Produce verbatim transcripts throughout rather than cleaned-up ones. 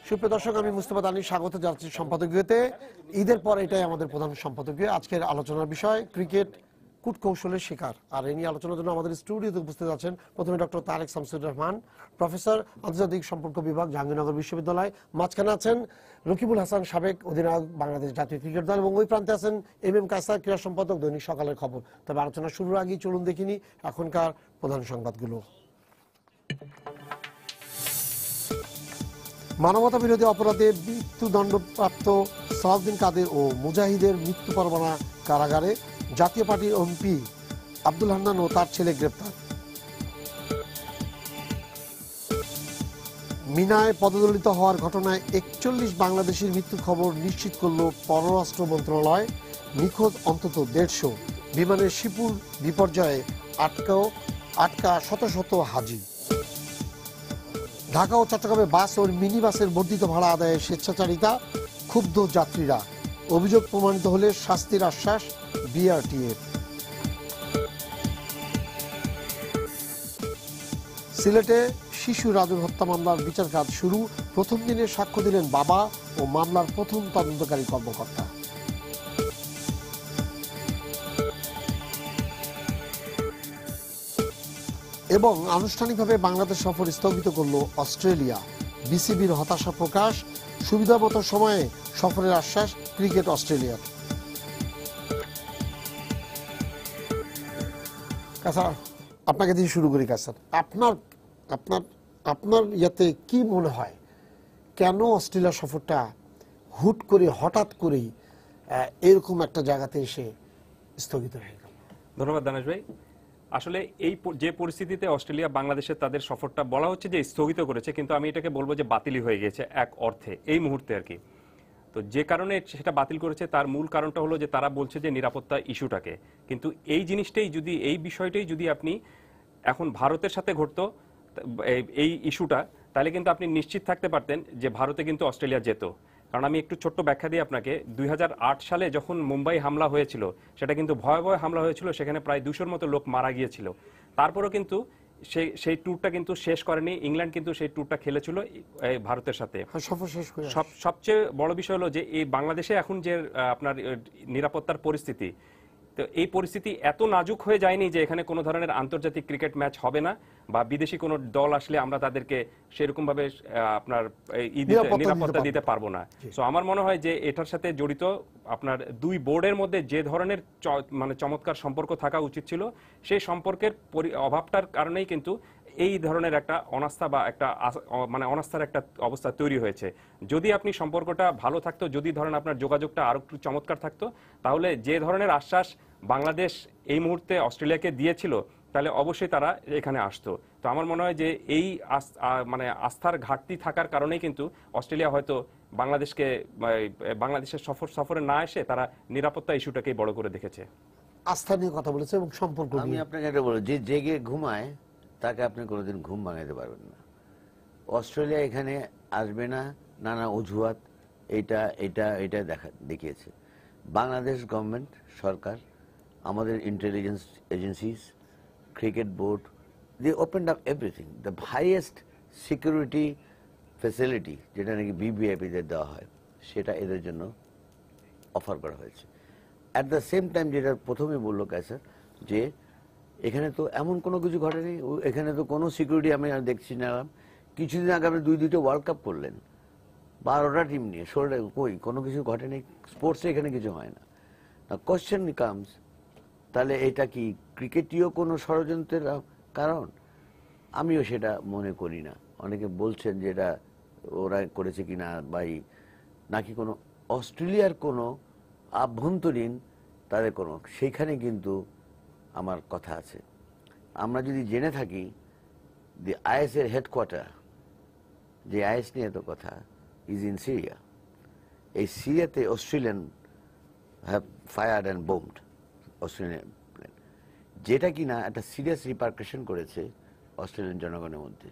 সুপ্রিয় দর্শক, আমি মুস্তাফা দানি স্বাগত জানাচ্ছি সম্পাদকীয়তে। ঈদের পর এটাই আমাদের প্রধান সম্পাদকীয়। আজকের আলোচনার বিষয় ক্রিকেট কূটকৌশলের শিকার। আর এই নিয়ে আলোচনার জন্য আমাদের স্টুডিওতে উপস্থিত আছেন প্রথমে ডক্টর তারেক শামসুর রহমান, প্রফেসর, আন্তর্জাতিক সম্পর্ক বিভাগ, জাহাঙ্গীরনগর বিশ্ববিদ্যালয়। মাঝখানে আছেন রকিবুল হাসান, সাবেক অধিনায়ক বাংলাদেশ জাতীয় ক্রিকেট দল, এবং ওই প্রান্তে আছেন এম এম কায়সার, ক্রীড়া সম্পাদক, দৈনিক সকালের খবর। তবে আলোচনা শুরুর আগেই চলুন দেখিনি এখনকার প্রধান সংবাদগুলো। মানবতা বিরোধী অপরাধে মৃত্যুদণ্ডপ্রাপ্ত সালাউদ্দিন কাদের ও মুজাহিদের মৃত্যু পরোয়ানা কারাগারে। জাতীয় পার্টির এমপি আব্দুল হান্নান ও তার ছেলে গ্রেপ্তার। মিনায় পদদলিত হওয়ার ঘটনায় একচল্লিশ বাংলাদেশের মৃত্যুর খবর নিশ্চিত করল পররাষ্ট্র মন্ত্রণালয়। নিখোঁজ অন্তত দেড়শো। বিমানের শিপুর বিপর্যয়ে আটকাও আটকা শত শত হাজি। ঢাকা ও চট্টগ্রামে বাস ও মিনি বাসের বর্ধিত ভাড়া আদায়ে স্বেচ্ছাচারিতা, ক্ষুব্ধ যাত্রীরা। অভিযোগ প্রমাণিত হলে শাস্তির আশ্বাস বিআরটিএর। সিলেটে শিশু রাজুর হত্যা মামলার বিচার কাজ শুরু। প্রথম দিনে সাক্ষ্য দিলেন বাবা ও মামলার প্রথম তদন্তকারী কর্মকর্তা। এবং আনুষ্ঠানিকভাবে বাংলাদেশ সফর স্থগিত করল অস্ট্রেলিয়া। বিসিবির হতাশা প্রকাশ, সুবিধামতো সময়ে সফরের আশ্বাস ক্রিকেট অস্ট্রেলিয়ার। কাসার, আপনাকে দিয়ে শুরু করি। কাসার, আপনার আপনার আপনার ইয়াতে কি মনে হয়, কেন অস্ট্রেলিয়া সফরটা হুট করে হঠাৎ করেই এরকম একটা জায়গাতে এসে স্থগিত হয়ে গেল? ধন্যবাদ দানেশ ভাই। আসলে এই যে পরিস্থিতিতে অস্ট্রেলিয়া বাংলাদেশের তাদের সফরটা বলা হচ্ছে যে স্থগিত করেছে, কিন্তু আমি এটাকে বলবো যে বাতিলই হয়ে গেছে এক অর্থে এই মুহূর্তে আর কি। তো যে কারণে সেটা বাতিল করেছে তার মূল কারণটা হলো যে তারা বলছে যে নিরাপত্তা ইস্যুটাকে। কিন্তু এই জিনিসটাই যদি এই বিষয়টাই যদি আপনি এখন ভারতের সাথে ঘটতো এই ইস্যুটা, তাহলে কিন্তু আপনি নিশ্চিত থাকতে পারতেন যে ভারতে কিন্তু অস্ট্রেলিয়া যেত। কারণ আমি একটু ছোট্ট ব্যাখ্যা দিই আপনাকে। দুই হাজার আট সালে যখন মুম্বাই হামলা হয়েছিল, সেটা কিন্তু ভয়াবহ হামলা হয়েছিল, সেখানে প্রায় দুশোর মতো লোক মারা গিয়েছিল। তারপরও কিন্তু সেই সেই ট্যুরটা কিন্তু শেষ করেনি ইংল্যান্ড, কিন্তু সেই ট্যুরটা খেলেছিল ভারতের সাথে। সবচেয়ে বড় বিষয় হলো যে এই বাংলাদেশে এখন যে আপনার নিরাপত্তার পরিস্থিতি, তো এই পরিস্থিতি এত নাজুক হয়ে যায়নি যে এখানে কোনো ধরনের আন্তর্জাতিক ক্রিকেট ম্যাচ হবে না, বা বিদেশি কোনো দল আসলে আমরা তাদেরকে সেরকম ভাবে আপনার নিরাপত্তা দিতে পারবো না। তো আমার মনে হয় যে এটার সাথে জড়িত আপনার দুই বোর্ডের মধ্যে যে ধরনের মানে চমৎকার সম্পর্ক থাকা উচিত ছিল, সেই সম্পর্কের অভাবটার কারণেই কিন্তু এই ধরনের একটা অনাস্থা বা একটা মানে অনাস্থার একটা অবস্থা তৈরি হয়েছে। যদি আপনি সম্পর্কটা ভালো থাকতো, যদি ধরেন আপনার যোগাযোগটা আরো একটু চমৎকার থাকতো, তাহলে যে ধরনের আশ্বাস বাংলাদেশ এই মুহূর্তে অস্ট্রেলিয়াকে দিয়েছিল, তাহলে অবশ্যই তারা এখানে আসতো। তো আমার মনে হয় যে এই মানে আস্থার ঘাটতি থাকার কারণেই কিন্তু অস্ট্রেলিয়া হয়তো বাংলাদেশকে বাংলাদেশের সফর সফরে না এসে তারা নিরাপত্তা ইস্যুটাকেই বড় করে দেখেছে। আস্থা নিয়ে কথা বলেছে এবং সম্পর্ক। আমি আপনাকে এটা বলবো, যে জেগে ঘুমায় তাকে আপনি কোনোদিন ঘুম ভাঙাতে পারবেন না। অস্ট্রেলিয়া এখানে আসবে না, নানা অজুহাত এটা এটা এটা দেখা দেখিয়েছে। বাংলাদেশ গভর্নমেন্ট, সরকার, আমাদের intelligence agencies, cricket board, they opened up everything. The highest security facility যেটা নাকি বিবিআইপিদের দেওয়া হয়, সেটা এদের জন্য অফার করা হয়েছে। অ্যাট দ্য সেম টাইম, যেটা প্রথমে বললো কায়সার, যে এখানে তো এমন কোনো কিছু ঘটেনি, এখানে তো কোনো সিকিউরিটি আমি আর দেখছি না। কিছুদিন আগে আপনি দুই দুইটা ওয়ার্ল্ড কাপ করলেন বারোটা টিম নিয়ে, শোরে কই কোনো কিছু ঘটেনি। স্পোর্টসে এখানে কিছু হয় না। কোশ্চেন কামস, তাহলে এটা কি ক্রিকেটীয় কোনো ষড়যন্ত্রের কারণ? আমিও সেটা মনে করি না। অনেকে বলছেন যে এটা ওরা করেছে কিনা, বা নাকি কোনো অস্ট্রেলিয়ার কোনো আভ্যন্তরীণ তাদের কোনো, সেইখানে কিন্তু আমার কথা আছে। আমরা যদি জেনে থাকি দি আইএস এর হেডকোয়ার্টার, যে আইএস নিয়ে তো কথা, ইজ ইন সিরিয়া। এই সিরিয়াতে Australian have fired and bombed Australian plane, যেটা কিনা একটা সিরিয়াস রিপারকাশন করেছে অস্ট্রেলিয়ান জনগণের মধ্যে।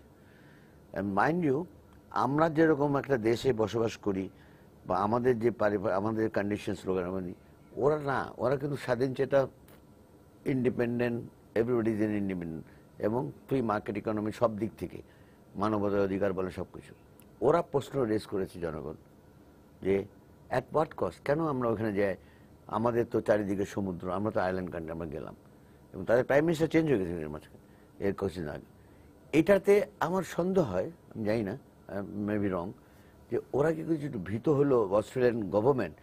মাইন্ড ইউ, আমরা যেরকম একটা দেশে বসবাস করি, বা আমাদের যে আমাদের কন্ডিশন স্লোগান, ওরা না, ওরা কিন্তু স্বাধীন চেতা, ইন্ডিপেন্ডেন্ট, এভরিবডি ইজ ইন্ডিপেন্ডেন্ট, এবং ফ্রি মার্কেট ইকোনমি সব দিক থেকে, মানবাধিকার বলে সব কিছু। ওরা প্রশ্ন রেজ করেছে জনগণ যে অ্যাট হোয়াট কস্ট, কেন আমরা ওখানে যাই, আমাদের তো চারিদিকে সমুদ্র, আমরা তো আইল্যান্ড কান্ট্রি, আমরা গেলাম এবং তাদের প্রাইম মিনিস্টার চেঞ্জ হয়ে গেছে এর মাঝখানে এর কোশ্চেন আগে। এটাতে আমার সন্দেহ হয়, আমি জানি না, মেবি রং, যে ওরা কি কিছু একটু ভীত হলো অস্ট্রেলিয়ান গভর্নমেন্ট।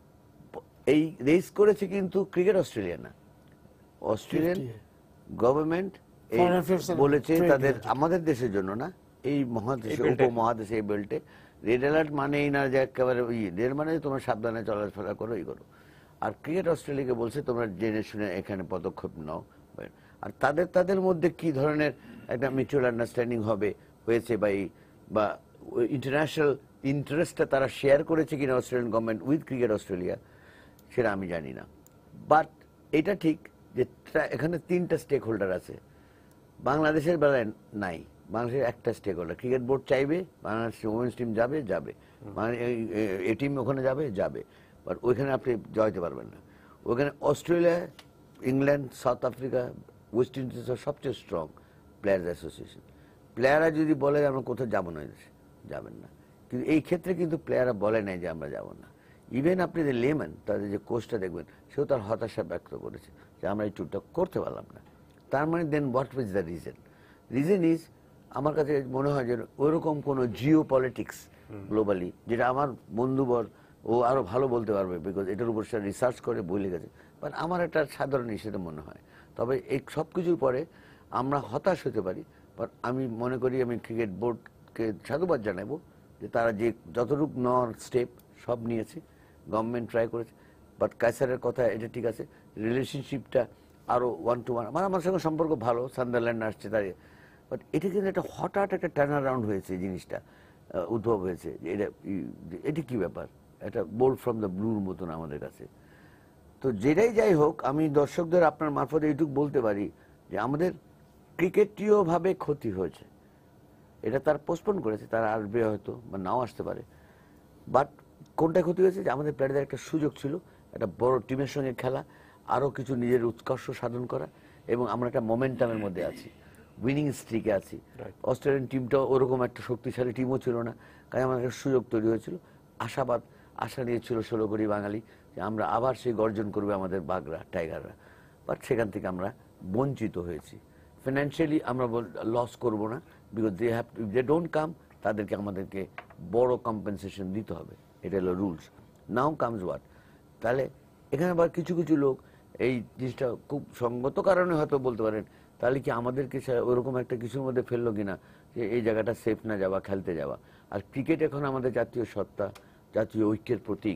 এই রেজ করেছে কিন্তু ক্রিকেট অস্ট্রেলিয়া না, Australian government Foreign Affairs and বলেছে Trade তাদের, Union। আমাদের দেশের জন্য না, এই মহাদেশে, এই বেল্টে। উপমহাদেশে এই বেল্টে রেড অ্যালার্ট মানেই না যে একেবারে ওই রেড মানে তোমরা সাবধানে চলাফেরা করো, এই করো। আর ক্রিকেট অস্ট্রেলিয়াকে বলছে তোমরা জেনে শুনে এখানে পদক্ষেপ নাও। আর তাদের তাদের মধ্যে কি ধরনের একটা মিউচুয়াল আন্ডারস্ট্যান্ডিং হবে হয়েছে বা এই বা ইন্টারন্যাশনাল ইন্টারেস্টটা তারা শেয়ার করেছে কিনা Australian government with cricket Australia, সেটা আমি জানি না। বাট এটা ঠিক যে তা- এখানে তিনটা স্টেক হোল্ডার আছে, বাংলাদেশের বেলায় নাই। বাংলাদেশের একটা স্টেক হোল্ডার, ক্রিকেট বোর্ড চাইবে বাংলাদেশ ওমেন্স টিম যাবে যাবে, এ টিম ওখানে যাবে যাবে, বাট ওইখানে আপনি জয়তে পারবেন না। ওখানে Australia, England, South Africa, West Indies সবচেয়ে স্ট্রং প্লেয়ার্স অ্যাসোসিয়েশন। প্লেয়াররা যদি বলে যে আমরা কোথাও যাবো না, যাবেন না। কিন্তু এই ক্ষেত্রে কিন্তু প্লেয়াররা বলে নাই যে আমরা যাবো না। ইভেন আপনি যে লেমন, তাদের যে কোচটা দেখবেন, সেও তার হতাশা ব্যক্ত করেছে যে আমরা এই ট্যুরটা করতে পারলাম না। তার মানে then what is the reason? Reason is, আমার কাছে মনে হয় যে ওইরকম কোনো জিও পলিটিক্স গ্লোবালি, যেটা আমার বন্ধুবর ও আরো ভালো বলতে পারবে, বিকজ এটার উপর সে রিসার্চ করে বই লিখেছে, বাট আমার একটা সাধারণ হিসেবে মনে হয়। তবে এই সব কিছুর পরে আমরা হতাশ হতে পারি, বাট আমি মনে করি আমি ক্রিকেট বোর্ডকে সাধুবাদ জানাবো যে তারা যে যতটুকু নেওয়ার স্টেপ সব নিয়েছে, গভর্নমেন্ট ট্রাই করেছে। বাট কায়সারের কথা এটা ঠিক আছে, রিলেশনশিপটা আরো ওয়ান টু ওয়ান, আমার আমার সঙ্গে সম্পর্ক ভালো, সান্দারল্যান্ড আসছে দাঁড়িয়ে, বাট এটা কিন্তু একটা হঠাৎ একটা টার্ন অ্যারাউন্ড হয়েছে, এই জিনিসটা আহ, উদ্ভব হয়েছে যে এটা ই- এটা কি ব্যাপার, এটা বোল্ড ফ্রম দ্য ব্লুর মতন আমাদের কাছে। তো যেটাই যাই হোক, আমি দর্শকদের আপনার মারফতে এইটুকু বলতে পারি যে আমাদের ক্রিকেটীয় ভাবে ক্ষতি হয়েছে, এটা তার পোস্টপোন করেছে, তারা আসবে হয়তো বা নাও আসতে পারে। বাট কোনটা ক্ষতি হয়েছে, যে আমাদের প্লেয়ারদের একটা সুযোগ ছিল একটা বড় টিমের সঙ্গে খেলা, আরো কিছু নিজের উৎকর্ষ সাধন করা, এবং আমরা একটা মোমেন্টামের মধ্যে আছি, উইনিং স্ট্রিকে আছি। অস্ট্রেলিয়ান টিমটাও ওরকম একটা শক্তিশালী টিমও ছিল না, কাজে আমাদের একটা সুযোগ তৈরি হয়েছিল, আশাবাদ আশা নিয়েছিল ষোলো কোটি বাঙালি যে আমরা আবার সেই গর্জন করবে আমাদের বাঘরা, টাইগাররা। বাট সেখান থেকে আমরা বঞ্চিত হয়েছি। ফিনান্সিয়ালি আমরা লস করব না, because they have they don't come, তাদেরকে আমাদেরকে বড় কম্পেনসেশন দিতে হবে, এটা হলো রুলস। নাও কামস হোয়াট, তাহলে এখানে আবার কিছু কিছু লোক এই জিনিসটা খুব সঙ্গত কারণে হয়তো বলতে পারেন, তাহলে কি আমাদেরকে ওরকম একটা কিছুর মধ্যে ফেললো কিনা যে এই জায়গাটা সেফ না যাওয়া, খেলতে যাওয়া। আর ক্রিকেট এখন আমাদের জাতীয় সত্তা, জাতীয় ঐক্যের প্রতীক,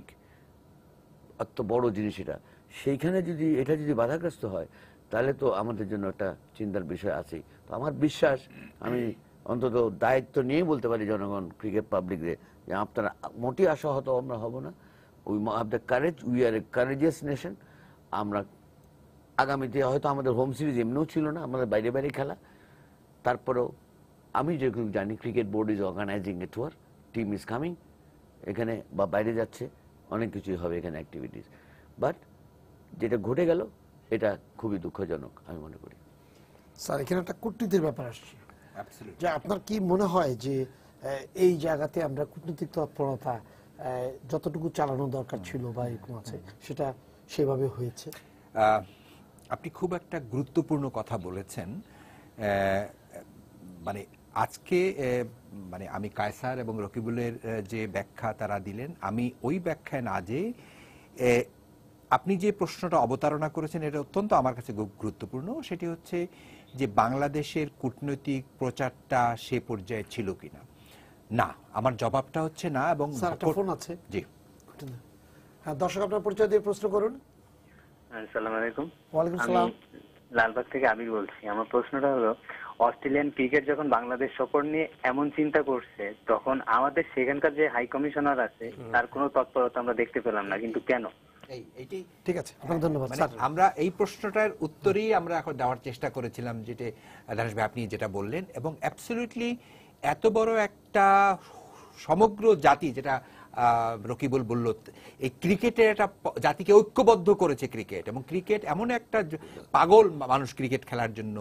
অত বড় জিনিস এটা, সেইখানে যদি এটা যদি বাধাগ্রস্ত হয়, তাহলে তো আমাদের জন্য একটা চিন্তার বিষয় আছে। তো আমার বিশ্বাস, আমি অন্তত দায়িত্ব নিয়ে বলতে পারি জনগণ, ক্রিকেট পাবলিকদের, যে আপনারা মোটেই আশাহত আমরা হব না। We have the courage, we are a courageous nation. আমরা আগামীতে হয়তো আমাদের হোম সিরিজ এমনিও ছিল না, আমাদের বাইরে বাইরে খেলা, তারপরেও আমি যেটুকু জানি cricket board is organising a tour, team is coming এখানে বা বাইরে যাচ্ছে, অনেক কিছুই হবে এখানে অ্যাক্টিভিটিস। বাট যেটা ঘটে গেল এটা খুবই দুঃখজনক আমি মনে করি। স্যার, এখানে একটা কূটনীতির ব্যাপার আসছে, যে আপনার কি মনে হয় যে আহ, এই জায়গাতে আমরা কূটনৈতিক তৎপরতা আহ, যতটুকু চালানো দরকার ছিল বা এরকম আছে, সেটা সেভাবে হয়েছে? আহ, আপনি খুব একটা গুরুত্বপূর্ণ কথা বলেছেন। আহ, মানে আজকে আহ, মানে আমি কায়সার এবং রকিবুলের আহ, যে ব্যাখ্যা তারা দিলেন, আমি ওই ব্যাখ্যায় না যে আহ, আপনি যে প্রশ্নটা অবতারণা করেছেন এটা অত্যন্ত আমার কাছে খুব গুরুত্বপূর্ণ। সেটি হচ্ছে যে বাংলাদেশের কূটনৈতিক প্রচারটা সে পর্যায়ে ছিল কিনা। না, আমার জবাবটা হচ্ছে না। এবং স্যার, একটা ফোন আছে। জি, হ্যাঁ, দর্শক আপনার পরিচয় দিয়ে প্রশ্ন করুন। আসসালামু আলাইকুম। ওয়ালাইকুম আমি সালাম। লালবাগ থেকে আবির বলছি। আমার প্রশ্নটা হলো, অস্ট্রেলিয়ান ক্রিকেট যখন বাংলাদেশ সফর নিয়ে এমন চিন্তা করছে, তখন আমাদের সেখানকার যে হাই কমিশনার আছে তার কোনো তৎপরতা আমরা দেখতে পেলাম না, কিন্তু কেন? ঠিক আছে, আপনার ধন্যবাদ মানে স্যার। আমরা এই প্রশ্নটার উত্তরই আমরা এখন দেওয়ার চেষ্টা করেছিলাম, যেটা ধানেশ ভাই আপনি যেটা বললেন। এবং অ্যাবসলিউটলি এত বড় একটা সমগ্র জাতি, যেটা আহ, রকিবুল বলল, এই ক্রিকেটের একটা প- জাতিকে ঐক্যবদ্ধ করেছে ক্রিকেট। এবং ক্রিকেট এমন একটা জ- পাগল মানুষ ক্রিকেট খেলার জন্য,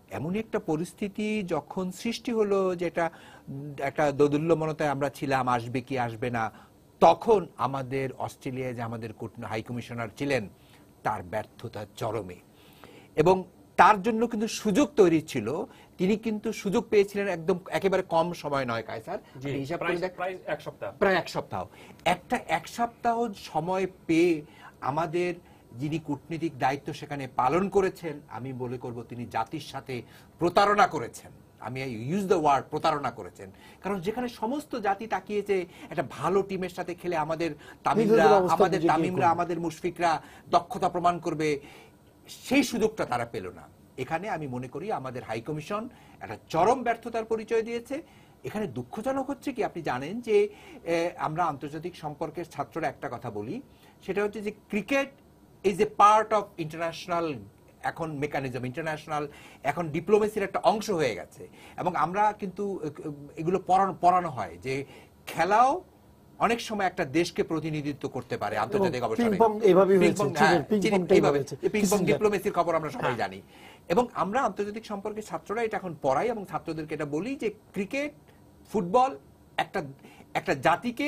এমনই একটা পরিস্থিতি যখন সৃষ্টি হলো, যেটা একটা দোদুল্যমনতায় আমরা ছিলাম, আসবে কি আসবে না, তখন আমাদের অস্ট্রেলিয়ায় যে আমাদের হাই কমিশনার ছিলেন তার ব্যর্থতা চরমে, এবং তার জন্য কিন্তু সুযোগ তৈরি ছিল। তিনি কিন্তু সুযোগ পেয়েছিলেন একদম একেবারে কম সময় নয় কায়সার, আপনি হিসাব করে দেখ- প্রায় এক সপ্তাহ প্রায় এক সপ্তাহ একটা এক সপ্তাহ সময় পেয়ে আমাদের যিনি কূটনীতিক দায়িত্ব সেখানে পালন করেছেন, আমি বলে করব তিনি জাতির সাথে প্রতারণা করেছেন। আমি ইউজ দ্য ওয়ার্ড প্রতারণা করেছেন, কারণ যেখানে সমস্ত জাতি তাকিয়েছে একটা ভালো টিমের সাথে খেলে আমাদের তামিমরা নিজেদের অবস্থা আমাদের নিজে গিয়ে তামিমরা করবে। আমাদের মুশফিকরা দক্ষতা প্রমাণ করবে, সেই সুযোগটা তারা পেল না। এখানে আমি মনে করি আমাদের হাই কমিশন একটা চরম ব্যর্থতার পরিচয় দিয়েছে। এখানে দুঃখজনক হচ্ছে কি, আপনি জানেন যে আহ, আমরা আন্তর্জাতিক সম্পর্কের ছাত্ররা একটা কথা বলি, সেটা হচ্ছে যে cricket is a part of international এখন মেকানিজম, ইন্টারন্যাশনাল এখন ডিপ্লোমেসির একটা অংশ হয়ে গেছে। এবং আমরা কিন্তু আহ, এগুলো পড়ানো পড়ানো হয় যে খেলাও অনেক সময় একটা দেশকে প্রতিনিধিত্ব করতে পারে আন্তর্জাতিক এবং অবসরে। পিং-পং এইভাবেই হয়েছে, পিং-পং, চীনের হ্যাঁ, পিং-পংটাই চীনের এইভাবে, হয়েছে। এই পিং-পং কিসিঞ্জার। ডিপ্লোমেসির খবর আমরা সবাই হ্যাঁ। জানি। এবং আমরা আন্তর্জাতিক সম্পর্কে ছাত্ররা এটা এখন পড়াই এবং ছাত্রদেরকে এটা বলি যে ক্রিকেট, ফুটবল একটা একটা জাতিকে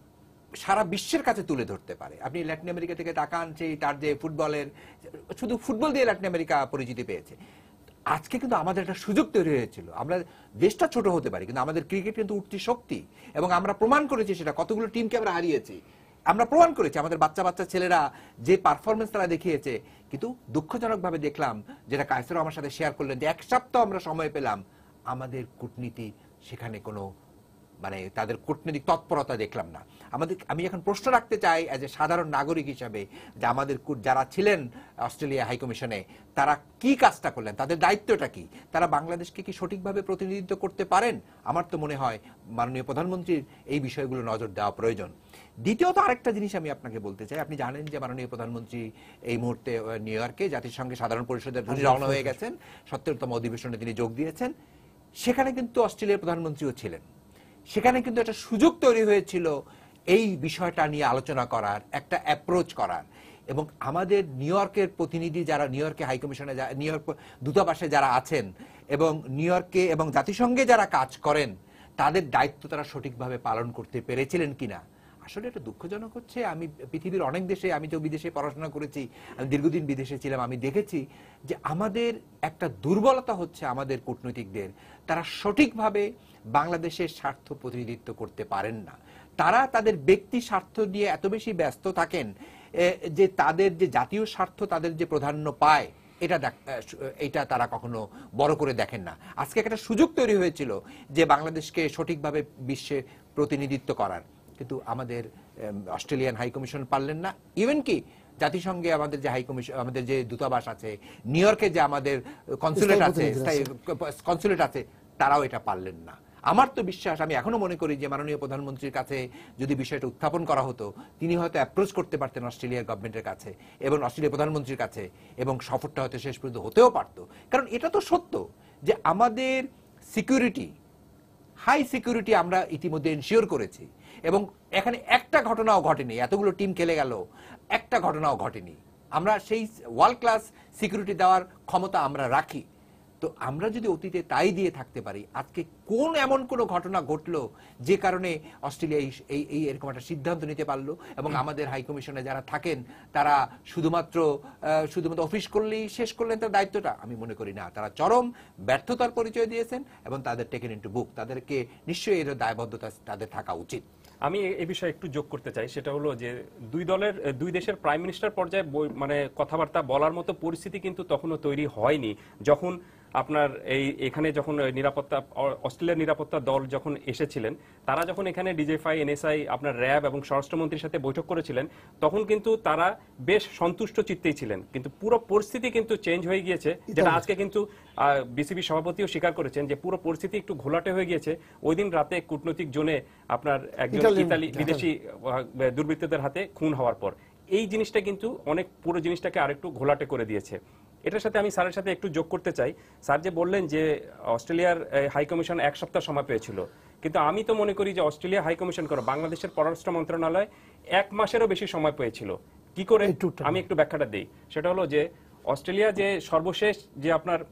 সারা বিশ্বের কাছে তুলে ধরতে পারে। আপনি ল্যাটিন আমেরিকা থেকে তাকান, সেই তার যে ফুটবলের, শুধু ফুটবল দিয়ে ল্যাটিন আমেরিকা পরিচিতি পেয়েছে। আজকে কিন্তু আমাদের একটা সুযোগ তৈরি হয়েছিল, আমরা দেশটা ছোট হতে পারি কিন্তু আমাদের ক্রিকেট কিন্তু উঠতি শক্তি, এবং আমরা প্রমাণ করেছি সেটা, কতগুলো টিমকে আমরা হারিয়েছি, আমরা প্রমাণ করেছি আমাদের বাচ্চা বাচ্চা ছেলেরা যে পারফরমেন্স তারা দেখিয়েছে। কিন্তু দুঃখজনকভাবে দেখলাম, যেটা কায়সারও আমার সাথে শেয়ার করলেন, যে এক সপ্তাহ আমরা সময় পেলাম, আমাদের কূটনীতি সেখানে কোনো মানে তাদের কূটনৈতিক তৎপরতা দেখলাম না। আমাদের আমি এখন প্রশ্ন রাখতে চাই অ্যাজ এ সাধারণ নাগরিক হিসাবে, যে আমাদের কূট- যারা ছিলেন অস্ট্রেলিয়া হাইকমিশনে, তারা কি কাজটা করলেন, তাদের দায়িত্বটা কি, তারা বাংলাদেশকে কি সঠিকভাবে প্রতিনিধিত্ব করতে পারেন? আমার তো মনে হয় মাননীয় প্রধানমন্ত্রীর এই বিষয়গুলো নজর দেওয়া প্রয়োজন। দ্বিতীয়ত আরেকটা জিনিস আমি আপনাকে বলতে চাই, আপনি জানেন যে মাননীয় প্রধানমন্ত্রী এই মুহূর্তে আহ, নিউ ইয়র্কে জাতিসংঘের সাধারণ পরিষদের তিনি রওনা হয়ে গেছেন, সত্তরতম অধিবেশনে তিনি যোগ দিয়েছেন। সেখানে কিন্তু অস্ট্রেলিয়ার প্রধানমন্ত্রীও ছিলেন। সেখানে কিন্তু একটা সুযোগ তৈরি হয়েছিল এই বিষয়টা নিয়ে আলোচনা করার, একটা অ্যাপ্রোচ করার। এবং আমাদের নিউ ইয়র্কের প্রতিনিধি যারা নিউ ইয়র্কে হাইকমিশনে, নিউ ইয়র্ক দূতাবাসে যারা আছেন এবং নিউ ইয়র্কে এবং জাতিসংঘে যারা কাজ করেন, তাদের দায়িত্ব তারা সঠিকভাবে পালন করতে পেরেছিলেন কিনা। আসলে এটা দুঃখজনক হচ্ছে, আমি পৃথিবীর অনেক দেশে, আমি তো বিদেশে পড়াশোনা করেছি, আমি দীর্ঘদিন বিদেশে ছিলাম, আমি দেখেছি যে আমাদের একটা দুর্বলতা হচ্ছে আমাদের কূটনীতিকদের, তারা সঠিকভাবে বাংলাদেশের স্বার্থ প্রতিনিধিত্ব করতে পারেন না। তারা তাদের ব্যক্তি স্বার্থ নিয়ে এত বেশি ব্যস্ত থাকেন যে তাদের যে জাতীয় স্বার্থ তাদের যে প্রাধান্য পায়, এটা এটা তারা কখনো বড় করে দেখেন না। আজকে একটা সুযোগ তৈরি হয়েছিল যে বাংলাদেশকে সঠিকভাবে বিশ্বে প্রতিনিধিত্ব করার, কিন্তু আমাদের অস্ট্রেলিয়ান হাই কমিশন পারলেন না। ইভেন কি জাতিসংঘে আমাদের যে হাই কমিশন, আমাদের যে দূতাবাস আছে, নিউ ইয়র্কে যে আমাদের কনসুলেট আছে, কনসুলেট আছে, তারাও এটা পারলেন না। আমার তো বিশ্বাস, আমি এখনো মনে করি যে মাননীয় প্রধানমন্ত্রীর কাছে যদি বিষয়টা উত্থাপন করা হতো, তিনি হয়তো অ্যাপ্রোচ করতে পারতেন অস্ট্রেলিয়ার গভর্নমেন্টের কাছে এবং অস্ট্রেলিয়ার প্রধানমন্ত্রীর কাছে, এবং সফরটা হয়তো শেষ পর্যন্ত হতেও পারতো। কারণ এটা তো সত্য যে আমাদের সিকিউরিটি, হাই সিকিউরিটি আমরা ইতিমধ্যে এনশিওর করেছি, এবং এখানে একটা ঘটনাও ঘটেনি, এতগুলো টিম খেলে গেল, একটা ঘটনাও ঘটেনি। আমরা সেই ওয়ার্ল্ড ক্লাস সিকিউরিটি দেওয়ার ক্ষমতা আমরা রাখি। তো আমরা যদি অতীতে তাই দিয়ে থাকতে পারি, আজকে কোন এমন কোন ঘটনা ঘটলো যে কারণে অস্ট্রেলিয়া এই এই এরকম একটা সিদ্ধান্ত নিতে পারলো, এবং আমাদের হাই কমিশনে যারা থাকেন তারা শুধুমাত্র শুধুমাত্র অফিস করলেই শেষ করলেন তার দায়িত্বটা? আমি মনে করি না। তারা চরম ব্যর্থতার পরিচয় দিয়েছেন এবং তাদের টেকেন ইনটু বুক, তাদেরকে নিশ্চয়ই এর দায়বদ্ধতা তাদের থাকা উচিত। আমি এই বিষয়ে একটু যোগ করতে চাই, সেটা হলো যে দুই দলের দুই দেশের প্রাইম মিনিস্টার পর্যায়ে মানে কথাবার্তা বলার মতো পরিস্থিতি কিন্তু তখনও তৈরি হয়নি, যখন আপনার এই এখানে যখন নিরাপত্তা অস্ট্রেলিয়ার নিরাপত্তা দল যখন এসেছিলেন, তারা যখন এখানে ডিজিএফআই, এনএসআই, আপনার র্যাব এবং স্বরাষ্ট্রমন্ত্রীর সাথে বৈঠক করেছিলেন, তখন কিন্তু তারা বেশ সন্তুষ্ট চিত্তেই ছিলেন। কিন্তু পুরো পরিস্থিতি কিন্তু চেঞ্জ হয়ে গিয়েছে, যেটা আজকে কিন্তু বিসিবি সভাপতিও স্বীকার করেছেন যে পুরো পরিস্থিতি একটু ঘোলাটে হয়ে গিয়েছে। ওই দিন রাতে কূটনৈতিক জোনে আপনার একজন ইতালি বিদেশি দুর্বৃত্তদের হাতে খুন হওয়ার পর এই জিনিসটা কিন্তু অনেক পুরো জিনিসটাকে আরেকটু ঘোলাটে করে দিয়েছে। এটার সাথে আমি স্যারের সাথে একটু যোগ করতে চাই। স্যার যে বললেন যে অস্ট্রেলিয়ার হাই কমিশন এক সপ্তাহ সময় পেয়েছিল, কিন্তু আমি তো মনে করি যে অস্ট্রেলিয়া হাই কমিশন করে বাংলাদেশের পররাষ্ট্র মন্ত্রণালয় এক মাসেরও বেশি সময় পেয়েছিল। কি করে? আমি একটু ব্যাখ্যাটা দিই। সেটা হলো যে অস্ট্রেলিয়া যে সর্বশেষ যে আপনার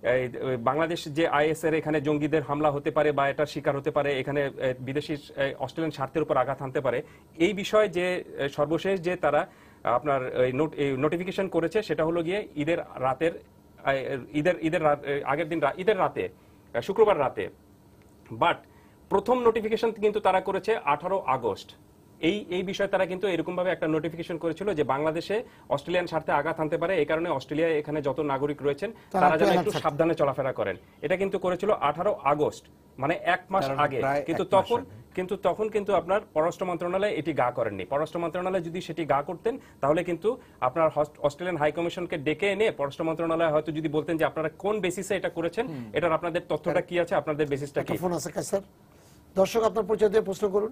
এই, ওই বাংলাদেশ যে আইএস এর এখানে জঙ্গিদের হামলা হতে পারে বা এটার শিকার হতে পারে, এখানে এ, বিদেশি এ, অস্ট্রেলিয়ান স্বার্থের উপর আঘাত হানতে পারে, এই বিষয়ে যে এ, সর্বশেষ যে তারা আপনার নোটিফিকেশন করেছে সেটা হলো গিয়ে ঈদের রাতের এ, ঈদের ঈদের রাত- এ, আগের দিন রা- ঈদের রাতে, এ, শুক্রবার রাতে। বাট প্রথম নোটিফিকেশন কিন্তু তারা করেছে আঠারো আগস্ট। এই এই বিষয়ে তারা কিন্তু এরকম ভাবে একটা নোটিফিকেশন করেছিল যে বাংলাদেশে অস্ট্রেলিয়ান স্বার্থে আঘাত হানতে পারে, এই কারণে অস্ট্রেলিয়া এখানে যত নাগরিক রয়েছেন তারা তারা যেন alert একটু থাকবে। সাবধানে চলাফেরা করেন। এটা কিন্তু করেছিল আঠারো আগস্ট, মানে এক মাস তার আগে। প্রায় কিন্তু এক মাস তখন আগে। কিন্তু তখন কিন্তু আপনার পররাষ্ট্র মন্ত্রণালয় এটি গা করেননি। পররাষ্ট্র মন্ত্রণালয় যদি সেটি গা করতেন তাহলে কিন্তু আপনার হস- অস্ট্রেলিয়ান হাই কমিশনকে ডেকে এনে পররাষ্ট্র মন্ত্রণালয় হয়তো যদি বলতেন যে আপনারা কোন বেসিসে এটা করেছেন, এটার আপনাদের তথ্যটা কি আছে, আপনাদের বেসিসটা একটা কি। ফোন আছে কায়সার। দর্শক আপনার পরিচয় দিয়ে প্রশ্ন করুন।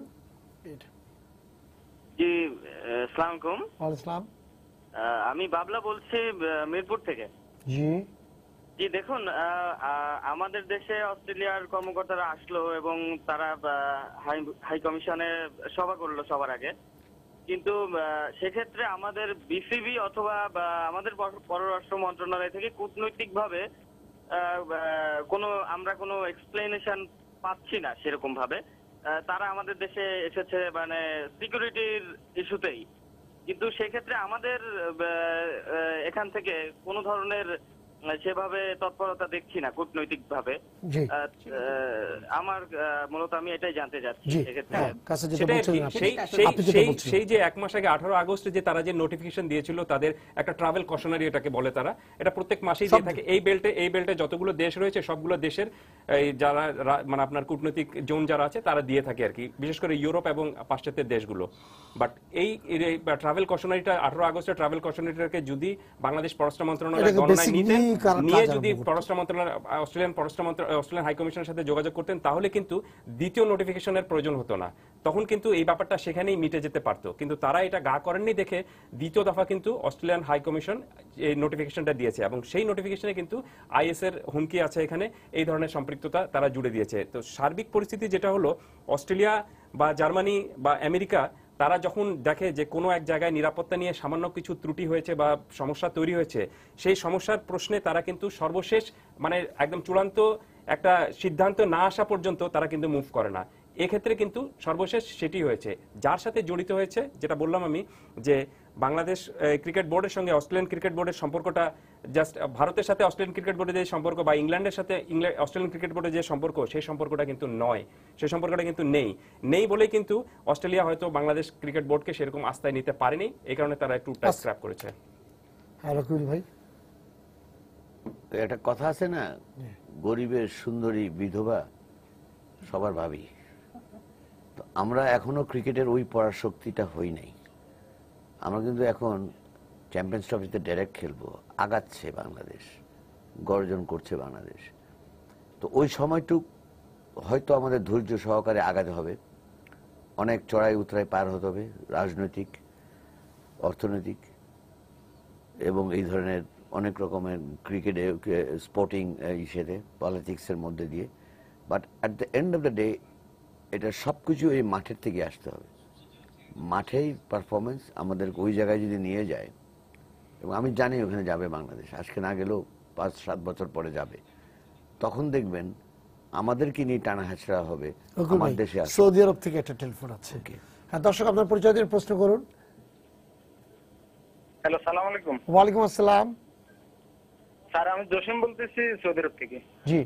জি, আসসালামু আলাইকুম। ওয়ালাইকুম আসসালাম। আহ, আমি বাবলা বলছি আহ, মিরপুর থেকে। জি জি দেখুন, আহ, আহ, আমাদের দেশে অস্ট্রেলিয়ার কর্মকর্তারা আসলো এবং তারা আহ, হাই হাই কমিশনে সভা করলো সবার আগে। কিন্তু আহ, সেক্ষেত্রে আমাদের বিসিবি অথবা বা আমাদের পর- পররাষ্ট্র মন্ত্রণালয় থেকে কূটনৈতিকভাবে আহ, আহ, কোনো আমরা কোনো এক্সপ্লেনেশন পাচ্ছি না সেরকম ভাবে। আহ, তারা আমাদের দেশে এসেছে মানে সিকিউরিটির ইস্যুতেই, কিন্তু সেক্ষেত্রে আমাদের আহ, আহ, এখান থেকে কোনো ধরনের আহ, সেভাবে তৎপরতা দেখছি না কূটনৈতিক ভাবে। জি আমার আহ, মূলত আমি এটাই জানতে চাচ্ছি জি সেক্ষেত্রে। হ্যাঁ, কাছে যেটা সেটাই আর বলছিলেন কি, আপনি। সেই সেই আপনি যেটা সেই বলছিলেন। সেই যে এক মাস আগে আঠারো আগস্টে যে তারা যে নোটিফিকেশন দিয়েছিল, তাদের একটা ট্রাভেল কশনারি এটাকে বলে, তারা এটা প্রত্যেক মাসেই দিয়ে সব- থাকে। এই বেল্টে এই বেল্টে যতগুলো দেশ রয়েছে সবগুলো দেশের এই যারা রা- মানে আপনার কূটনৈতিক জোন যারা আছে তারা দিয়ে থাকে আর কি, বিশেষ করে ইউরোপ এবং পাশ্চাত্যের দেশগুলো। বাট এই ট্রাভেল কশনারিটা আঠারো আগস্টের ট্রাভেল কশনারিটাকে যদি বাংলাদেশ পররাষ্ট্র মন্ত্রণালয় এটাকে গণনায় basically নিতেন, কারা- নিয়ে কাজ যদি আরম্ভ করতেন। পররাষ্ট্র মন্ত্রণালয় অস্ট্রেলিয়ান পররাষ্ট্র মন্ত্রণালয় অস্ট্রেলিয়ান হাই কমিশনের সাথে যোগাযোগ করতেন, তাহলে কিন্তু দ্বিতীয় নোটিফিকেশনের প্রয়োজন হতো না। তখন কিন্তু এই ব্যাপারটা সেখানেই মিটে যেতে পারতো। কিন্তু তারা এটা গা করেননি দেখে দ্বিতীয় দফা কিন্তু অস্ট্রেলিয়ান হাই কমিশন এই নোটিফিকেশনটা দিয়েছে, এবং সেই নোটিফিকেশনে কিন্তু আইএস এর হুমকি আছে এখানে, এই ধরনের সম্পৃক্ততা তারা জুড়ে দিয়েছে। তো সার্বিক পরিস্থিতি যেটা হলো, অস্ট্রেলিয়া বা জার্মানি বা আমেরিকা তারা যখন দেখে যে কোনো এক জায়গায় নিরাপত্তা নিয়ে সামান্য কিছু ত্রুটি হয়েছে বা সমস্যা তৈরি হয়েছে, সেই সমস্যার প্রশ্নে তারা কিন্তু সর্বশেষ মানে একদম চূড়ান্ত একটা সিদ্ধান্ত না আসা পর্যন্ত তারা কিন্তু মুভ করে না। এক্ষেত্রে কিন্তু সর্বশেষ সেটি হয়েছে। যার সাথে জড়িত হয়েছে, যেটা বললাম আমি, যে বাংলাদেশ ক্রিকেট বোর্ডের সঙ্গে অস্ট্রেলিয়ান ক্রিকেট বোর্ডের সম্পর্কটা জাস্ট ভারতের সাথে অস্ট্রেলিয়ান ক্রিকেট বোর্ডের যে সম্পর্ক বা ইংল্যান্ডের সাথে ইংল্যান্ড অস্ট্রেলিয়ান ক্রিকেট বোর্ডের যে সম্পর্ক, সেই সম্পর্কটা কিন্তু নয়, সেই সম্পর্কটা কিন্তু নেই নেই বলেই কিন্তু অস্ট্রেলিয়া হয়তো বাংলাদেশ ক্রিকেট বোর্ডকে সেরকম আস্থায় নিতে পারেনি, এই কারণে তারা ট্যুরটা স্ক্র্যাপ করেছে। হ্যাঁ রকিবুল ভাই। একটা কথা আছে না, গরিবের সুন্দরী বিধবা সবার ভাবি। তো আমরা এখনো ক্রিকেটের ওই পড়ার শক্তিটা হই নাই। আমরা কিন্তু এখন চ্যাম্পিয়ন্স ট্রফিতে ডাইরেক্ট খেলবো, আগাচ্ছে বাংলাদেশ, গর্জন করছে বাংলাদেশ। তো ওই সময়টুক হয়তো আমাদের ধৈর্য সহকারে আগাতে হবে, অনেক চড়াই উতরাই পার হতে হবে, রাজনৈতিক, অর্থনৈতিক এবং এই ধরনের অনেক রকমের ক্রিকেটে স্পোর্টিং ইসেতে পলিটিক্সের মধ্যে দিয়ে। But at the end of the day এটা সব কিছু এই মাঠের থেকে আসতে হবে। মাঠেই পারফরমেন্স আমাদের ওই জায়গায় যদি নিয়ে যায়, এবং আমি জানি ওখানে যাবে বাংলাদেশ, আজকে না গেলেও পাঁচ সাত বছর পরে যাবে, তখন দেখবেন আমাদেরকে নিয়ে টানা হাঁচড়া হবে রকিবুল আমার ভাই, দেশে আসবে। সৌদি আরব থেকে একটা টেলিফোন আছে। হ্যাঁ দর্শক আপনার পরিচয় দিয়ে প্রশ্ন করুন। হ্যালো, সালাম আলাইকুম ওয়ালাইকুম আসসালাম। স্যার, আমি জসিম বলতেছি সৌদি আরব থেকে। জি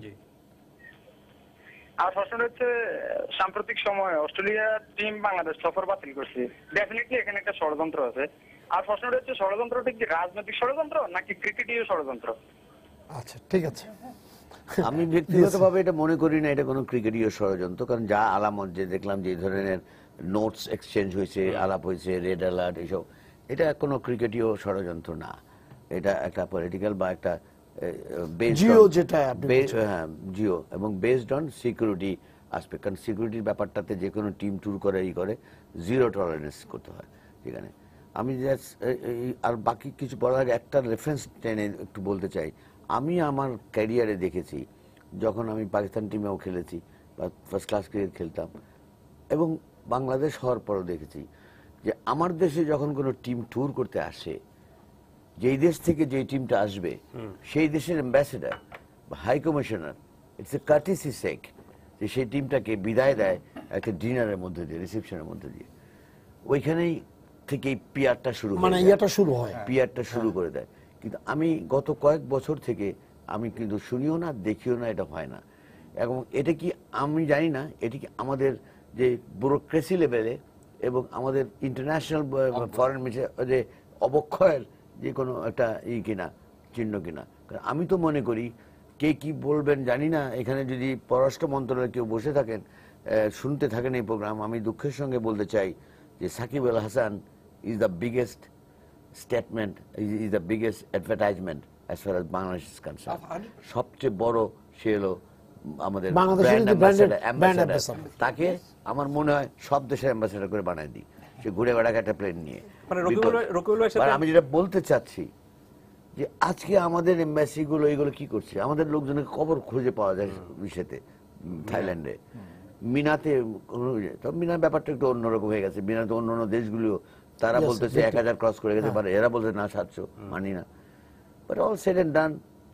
আর প্রশ্নটা হচ্ছে, সাম্প্রতিক সময়ে অস্ট্রেলিয়া টিম বাংলাদেশ সফর বাতিল করছে, ডেফিনেটলি এখানে একটা ষড়যন্ত্র আছে। আর প্রশ্নটা হচ্ছে, ষড়যন্ত্রটা কি রাজনৈতিক ষড়যন্ত্র নাকি ক্রিকেটীয় ষড়যন্ত্র? আচ্ছা ঠিক আছে। আমি ব্যক্তিগতভাবে এটা মনে করি না এটা কোনো ক্রিকেটীয় ষড়যন্ত্র, কারণ যা আলামত যে দেখলাম যে এই ধরনের নোটস এক্সচেঞ্জ হয়েছে, আলাপ হয়েছে, রেড অ্যালার্ট, এইসব, এটা কোনো ক্রিকেটীয় ষড়যন্ত্র না। এটা একটা পলিটিক্যাল বা একটা জিও যেটা আপনি বলছেন। হ্যাঁ জিও, এবং বেসড অন সিকিউরিটি আসপেক্ট। কারণ সিকিউরিটির ব্যাপারটাতে যে কোনো টিম ট্যুর করে ই করে জিরো টলারেন্স করতে হয় সেখানে। আমি just, এই- এই- আর বাকি কিছু বলার আগে একটা রেফারেন্স টেনে একটু বলতে চাই। আমি আমার ক্যারিয়ারে দেখেছি, যখন আমি পাকিস্তান টিমেও খেলেছি বা ফার্স্ট ক্লাস ক্রিকেট খেলতাম, এবং বাংলাদেশ হওয়ার পরও দেখেছি যে আমার দেশে যখন কোনো টিম ট্যুর করতে আসে, যেই দেশ থেকে যেই টিমটা আসবে সেই দেশের ambassador high commissioner it's a courtesy sake যে সেই টিমটাকে বিদায় দেয় একটা ডিনারের মধ্যে দিয়ে, রিসেপশনের মধ্যে দিয়ে, ওইখানেই থেকে পিয়ারটা শুরু মানে হয়ে যায়। ইয়াটা শুরু হয় পিয়ারটা শুরু করে দেয়। কিন্তু আমি গত কয়েক বছর থেকে আমি কিন্তু শুনিও না, দেখিও না, এটা হয় না। এবং এটা কি আমি জানি না, এটি কি আমাদের যে ব্যুরোক্রেসি লেভেলে এবং আমাদের ইন্টারন্যাশনাল ফরেন যে অবক্ষয়ের যে কোনো একটা ই কিনা, চিহ্ন কিনা। কারণ আমি তো মনে করি, কে কি বলবেন জানি না, এখানে যদি পররাষ্ট্র মন্ত্রণালয়ে কেউ বসে থাকেন, শুনতে থাকেন এই প্রোগ্রাম, আমি দুঃখের সঙ্গে বলতে চাই যে Sakib Al Hasan is the biggest statement, is the biggest advertisement as far as Bangladesh is concern. সবচেয়ে বড় সে হলো আমাদের বাংলাদেশের ব্র্যান্ড যে branded- brand অ্যাম্বাসেডর। ambassador। তাকে আমার মনে হয় সব দেশের অ্যাম্বাসেডর করে বানায় দিই, সে ঘুরে বেড়াক একটা প্লেন নিয়ে। মানে রকিবুল ভাই- রকিবুল ভাইয়ের সাথে- আমি যেটা বলতে চাচ্ছি যে আজকে আমাদের এম্বাসি গুলো এইগুলো কি করছে, আমাদের লোকজনের কবর খুঁজে পাওয়া যায় বিষয়তে থাইল্যান্ডে, মিনাতে তো মিনার ব্যাপারটা একটু অন্যরকম হয়ে গেছে। মিনাতে অন্য অন্য দেশগুলো তারা বলতেছে এক হাজার ক্রস করে গেছে, এরা বলছে না সাতশো, মানি না। But all said and done,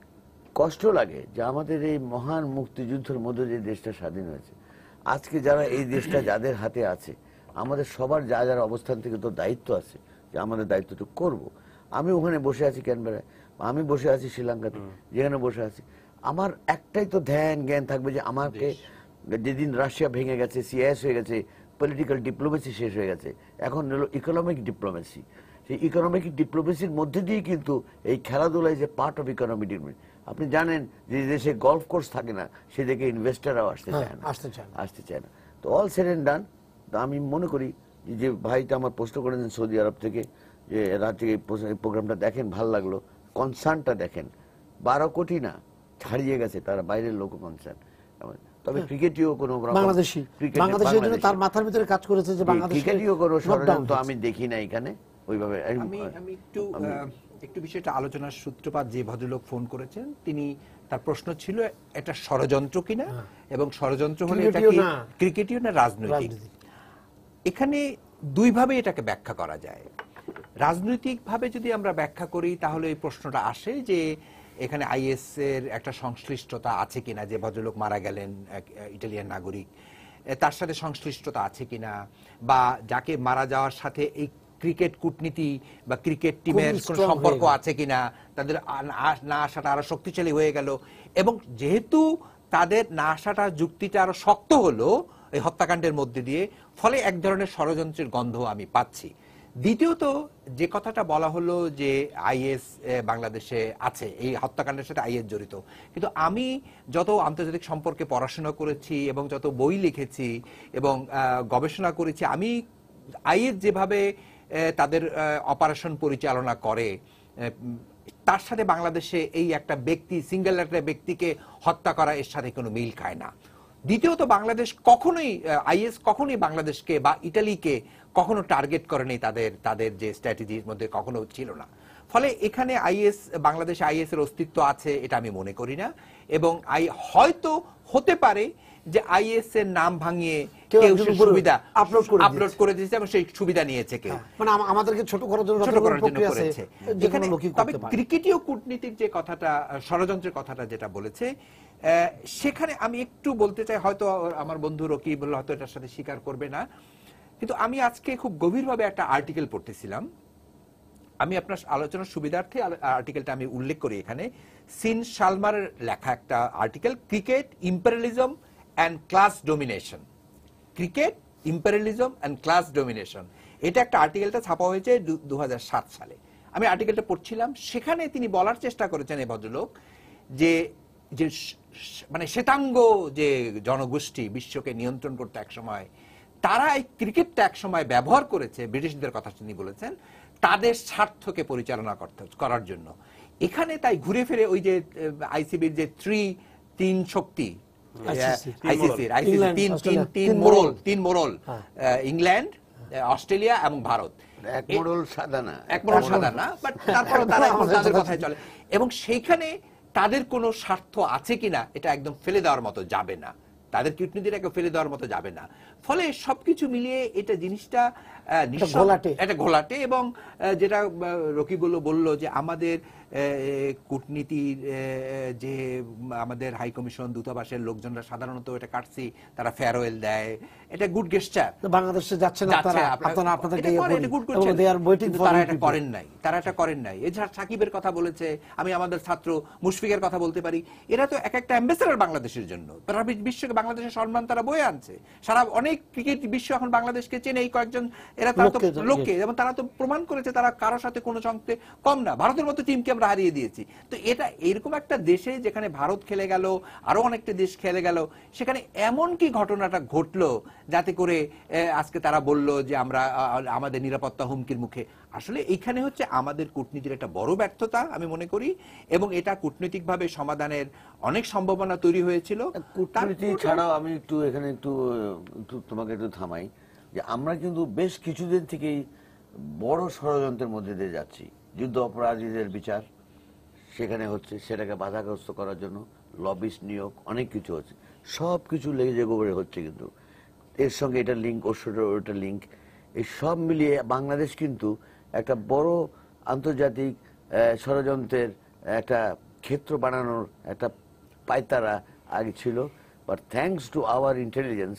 কষ্ট লাগে যে আমাদের এই মহান মুক্তিযুদ্ধের মধ্যে যে দেশটা স্বাধীন হয়েছে, আজকে যারা এই দেশটা যাদের হাতে আছে, আমাদের সবার যা যার অবস্থান থেকে তো দায়িত্ব আছে যে আমাদের দায়িত্বটুকু করব। আমি ওখানে বসে আছি ক্যানবেরায়, আমি বসে আছি শ্রীলঙ্কাতে, যেখানে বসে আছি, আমার একটাই তো ধ্যান জ্ঞান থাকবে যে আমাকে যেদিন রাশিয়া ভেঙে গেছে, সিআইএস হয়ে গেছে, পলিটিক্যাল ডিপ্লোমেসি শেষ হয়ে গেছে, এখন হলো ইকোনমিক ডিপ্লোমেসি। সেই ইকোনমিক ডিপ্লোমেসির মধ্যে দিয়ে কিন্তু এই খেলাধুলায় যে পার্ট অফ ইকোনমিক ডিপ্লোমেসি, আপনি জানেন যে দেশে গলফ কোর্স থাকে না, সেদিকে ইনভেস্টাররাও আসতে চায় না, আসতে চায় না। আসতে চায় না। তো অল সেড এন্ড ডান, আমি মনে করি যে ভাইটা আমার প্রশ্ন করেছেন সৌদি আরব থেকে, যে রাত্রে এই প্রোগ্রামটা দেখেন, ভাল লাগলো, কনসার্নটা দেখেন, বারো কোটি না ছাড়িয়ে গেছে, তারা বাইরের লোক কনসার্ন। তবে ক্রিকেটিও কোনো বাংলাদেশি বাংলাদেশের জন্য তার মাথার ভিতরে কাজ করেছে যে বাংলাদেশ ক্রিকেটিও কোনো ষড়যন্ত্র আমি দেখি না এখানে ওইভাবে। আমি আমি একটু একটু বিষয়টা আলোচনার সূত্রপাত, যে ভদ্রলোক ফোন করেছেন তিনি, তার প্রশ্ন ছিল এটা ষড়যন্ত্র কিনা, এবং ষড়যন্ত্র হলে এটা কি ক্রিকেটীয় না রাজনৈতিক। এখানে দুইভাবে এটাকে ব্যাখ্যা করা যায়। রাজনৈতিক ভাবে যদি আমরা ব্যাখ্যা করি তাহলে এই প্রশ্নটা আসে যে এখানে আইএস এর একটা সংশ্লিষ্টতা আছে কিনা, যে ভদ্রলোক মারা গেলেন এক ইটালিয়ান নাগরিক, তার সাথে সংশ্লিষ্টতা আছে কিনা, বা যাকে মারা যাওয়ার সাথে এই ক্রিকেট কূটনীতি বা ক্রিকেট টিমের কোন সম্পর্ক আছে কিনা, তাদের না আসাটা আরো শক্তিশালী হয়ে গেল, এবং যেহেতু তাদের না আসাটা যুক্তিটা আরো শক্ত হলো এই হত্যাকাণ্ডের মধ্যে দিয়ে, ফলে এক ধরনের ষড়যন্ত্রের গন্ধ আমি পাচ্ছি। দ্বিতীয়ত যে কথাটা বলা হলো যে আইএস বাংলাদেশে আছে, এই হত্যাকাণ্ডের সাথে আইএস জড়িত, কিন্তু আমি যত আন্তর্জাতিক সম্পর্কে পড়াশোনা করেছি এবং যত বই লিখেছি এবং গবেষণা করেছি, আমি আইএস যেভাবে তাদের অপারেশন পরিচালনা করে, তার সাথে বাংলাদেশে এই একটা ব্যক্তি, সিঙ্গেল একটা ব্যক্তিকে হত্যা করা, এর সাথে কোনো মিল খায় না। দ্বিতীয়ত বাংলাদেশ কখনোই, আইএস কখনোই বাংলাদেশকে বা ইটালিকে কখনো টার্গেট করেনি, তাদের তাদের যে স্ট্র্যাটেজির মধ্যে কখনো ছিল না। ফলে এখানে আইএস, বাংলাদেশে আইএস এর অস্তিত্ব আছে এটা আমি মনে করি না, এবং আই হয়তো হতে পারে যে আইএস এর নাম ভাঙিয়ে কেউ সুবিধা আপলোড করে দিয়েছে এবং সেই সুবিধা নিয়েছে কেউ, মানে আমাদেরকে ছোট করার জন্য ছোট করার জন্য করেছে। এখানে তবে ক্রিকেটীয় কূটনীতিক যে কথাটা, ষড়যন্ত্রের কথাটা যেটা বলেছে, সেখানে আমি একটু বলতে চাই, হয়তো আমার বন্ধু রকিব হয়তো এটার সাথে স্বীকার করবে না, কিন্তু আমি আজকে খুব গভীরভাবে একটা আর্টিকেল পড়তেছিলাম, আমি আপনার আলোচনার সুবিধার্থে আর্টিকেলটা আমি উল্লেখ করি এখানে, সিন শালমারের লেখা একটা article, cricket imperialism and class domination, cricket imperialism and class domination, এটা একটা আর্টিকেলটা ছাপা হয়েছে দু হাজার সাত সালে। আমি আর্টিকেলটা পড়ছিলাম, সেখানে তিনি বলার চেষ্টা করেছেন এই ভদ্রলোক যে যে মানে শ্বেতাঙ্গ যে জনগোষ্ঠী বিশ্বকে নিয়ন্ত্রণ করতে এক সময়, তারা এই ক্রিকেটটা এক সময় ব্যবহার করেছে, ব্রিটিশদের কথা তিনি বলেছেন, তাদের স্বার্থকে পরিচালনা করতে করার জন্য। এখানে তাই ঘুরে ফিরে ওই যে আইসিবির যে থ্রি তিন শক্তি, আইসিসির আইসিসি তিন তিন তিন মোড়ল, তিন মোড়ল, ইংল্যান্ড, অস্ট্রেলিয়া এবং ভারত, এক মোড়ল সাদা না, এক মোড়ল সাদা না, বাট তারপরে তারা তাদের কথাই চলে, এবং সেইখানে তাদের কোনো স্বার্থ আছে কিনা এটা একদম ফেলে দেওয়ার মতো যাবে না, তাদের কূটনীতিটাকে ফেলে দেওয়ার মতো যাবে না। ফলে সবকিছু মিলিয়ে এটা জিনিসটা একটা ঘোলাটে, এবং যেটা রকিবুল বলল যে আমাদের কূটনীতির এ, যে আমাদের হাই কমিশন দূতাবাসের লোকজনরা সাধারণত এটা কাটছি, তারা ফেয়ারওয়েল দেয়, এটা গুড গেস্টার। বাংলাদেশে যাচ্ছেন আপনারা, আপনারা আপনাদেরকে ইয়ে করেন, এবং they are waiting কিন্তু for তারা you এটা people. করেন নাই, তারা এটা করেন নাই। এছাড়া সাকিবের কথা বলেছে, আমি আমাদের ছাত্র মুশফিকের কথা বলতে পারি, এরা তো এক একটা অ্যাম্বাসেডর বাংলাদেশের জন্য, তারা বিশ্বকে বাংলাদেশের সম্মান তারা বয়ে আনছে। সারা অনেক ক্রিকেট বিশ্ব এখন বাংলাদেশকে চেনে এই কয়েকজন, এরা তারা তো লোককে জানে, লোককে, এবং তারা তো প্রমাণ করেছে তারা কারোর সাথে কোনো সংতে কম না। ভারতের মতো টিমকে আমরা হারিয়ে দিয়েছি। তো এটা এরকম একটা দেশে যেখানে ভারত খেলে গেল, আরো অনেকটা দেশ খেলে গেল, সেখানে এমন কি ঘটনাটা ঘটলো যাতে করে আহ, আজকে তারা বলল যে আমরা আহ, আমাদের নিরাপত্তা হুমকির মুখে। আসলে এইখানে হচ্ছে আমাদের কূটনীতির একটা বড় ব্যর্থতা আমি মনে করি, এবং এটা কূটনৈতিকভাবে সমাধানের অনেক সম্ভাবনা তৈরি হয়েছিল। কূটনীতি তারপরেও- ছাড়াও আমি একটু এখানে একটু একটু তোমাকে একটু থামাই, যে আমরা কিন্তু বেশ কিছুদিন থেকেই বড় ষড়যন্ত্রের মধ্যে দিয়ে যাচ্ছি। যুদ্ধ অপরাধীদের বিচার সেখানে হচ্ছে, সেটাকে বাধাগ্রস্ত করার জন্য লবিস্ট নিয়োগ, অনেক কিছু হচ্ছে, সব কিছু লেগে যে গোবরে হচ্ছে। কিন্তু এর সঙ্গে এটা লিঙ্ক, ওর সঙ্গে ওটা লিঙ্ক, এই সব মিলিয়ে বাংলাদেশ কিন্তু একটা বড় আন্তর্জাতিক আহ, ষড়যন্ত্রের একটা ক্ষেত্র বানানোর একটা পায়তারা আগে ছিল। But thanks to our intelligence,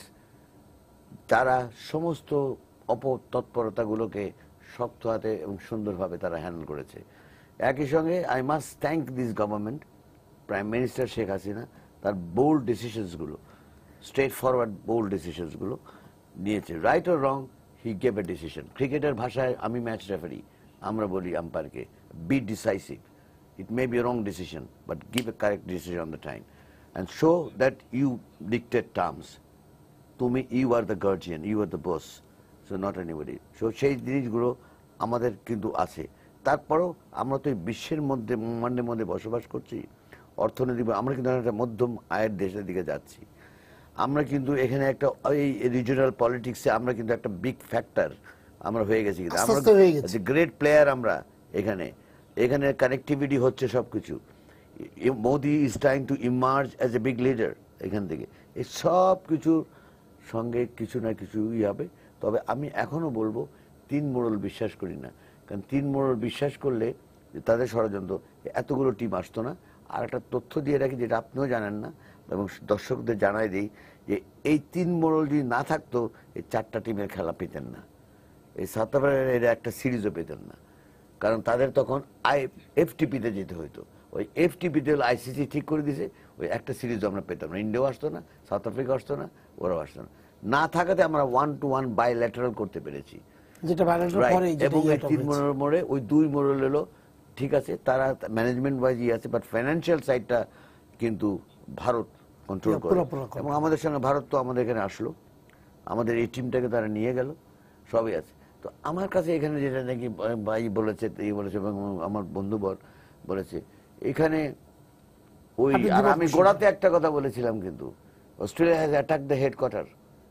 তারা সমস্ত অপতৎপরতাগুলোকে শক্ত হাতে এবং সুন্দরভাবে তারা হ্যান্ডেল করেছে। একই সঙ্গে I must thank this government, prime minister Sheikh Hasina, তার বোল্ড ডিসিশনসগুলো, স্ট্রেট ফরওয়ার্ড বোল্ড ডিসিশনসগুলো নিয়েছে। Right or wrong, he gave a decision. ক্রিকেটের ভাষায় আমি ম্যাচ রেফারি, আমরা বলি আম্পায়ারকে, be decisive. It may be a wrong decision, but give a correct decision on the time and show that you dictate terms. তুমি, you are the guardian, you are the boss, so not anybody. So সেই জিনিসগুলো আমাদের কিন্তু আছে। তারপরেও আমরা তো এই বিশ্বের মধ্যে ব্রহ্মাণ্ডের মধ্যে বসবাস করছি, অর্থনৈতিক আমরা কিন্তু একটা মধ্যম আয়ের দেশের দিকে যাচ্ছি। আমরা কিন্তু এখানে একটা এই রিজিওনাল পলিটিক্সে আমরা কিন্তু একটা বিগ ফ্যাক্টর আমরা হয়ে গেছি, কিন্তু আস্তে আমরা আস্তে হয়ে গেছি। গ্রেট প্লেয়ার আমরা এখানে। এখানে কানেক্টিভিটি হচ্ছে সবকিছু। Modi is trying to emerge as a big leader এখান থেকে। এই সব কিছুর সঙ্গে কিছু না কিছু ই হবে। তবে আমি এখনো বলবো তিন মোড়ল বিশ্বাস করি না, কারণ তিন মোড়ল বিশ্বাস করলে তাদের ষড়যন্ত্র এতগুলো টিম আসতো না। আর একটা তথ্য দিয়ে রাখি, যেটা আপনিও জানেন না এবং দর্শকদের জানাই দিই, যে এই তিন মোড়ল যদি না থাকতো এই চারটা টিমের খেলা পেতেন না, এই সাউথ আফ্রিকার এরা একটা সিরিজও পেতেন না। কারণ তাদের তখন আই এফটিপিতে যেতে হইতো, ওই এফটিপিতে আইসিসি ঠিক করে দিয়েছে, ওই একটা সিরিজও আমরা পেতাম না। ইন্ডিয়াও আসতো না, সাউথ আফ্রিকা আসতো না, ওরাও আসতো না। না থাকাতে আমরা ওয়ান টু ওয়ান বাইল্যাটারাল করতে পেরেছি, যেটা ব্যালেন্সের Right. পরে এবং এই তিন মোড়ের মোড়ে ওই দুই মোড়ল এলো, ঠিক আছে, তারা ম্যানেজমেন্ট ওয়াইজ ই আছে, বাট ফাইন্যান্সিয়াল সাইডটা কিন্তু ভারত কন্ট্রোল Yeah, করে। পুরোপুরি control। এবং আমাদের সঙ্গে ভারত তো আমাদের এখানে আসলো, আমাদের এই টিমটাকে তারা নিয়ে গেল, সবই আছে। তো আমার কাছে এখানে যেটা নাকি ভাই বলেছে, এই বলেছে এবং আমার বন্ধু বল বলেছে, এখানে ওই আপনি আর দ্বিমত আমি পোষণ গোড়াতে একটা কথা বলেছিলাম, কিন্তু Australia has attack the headquarter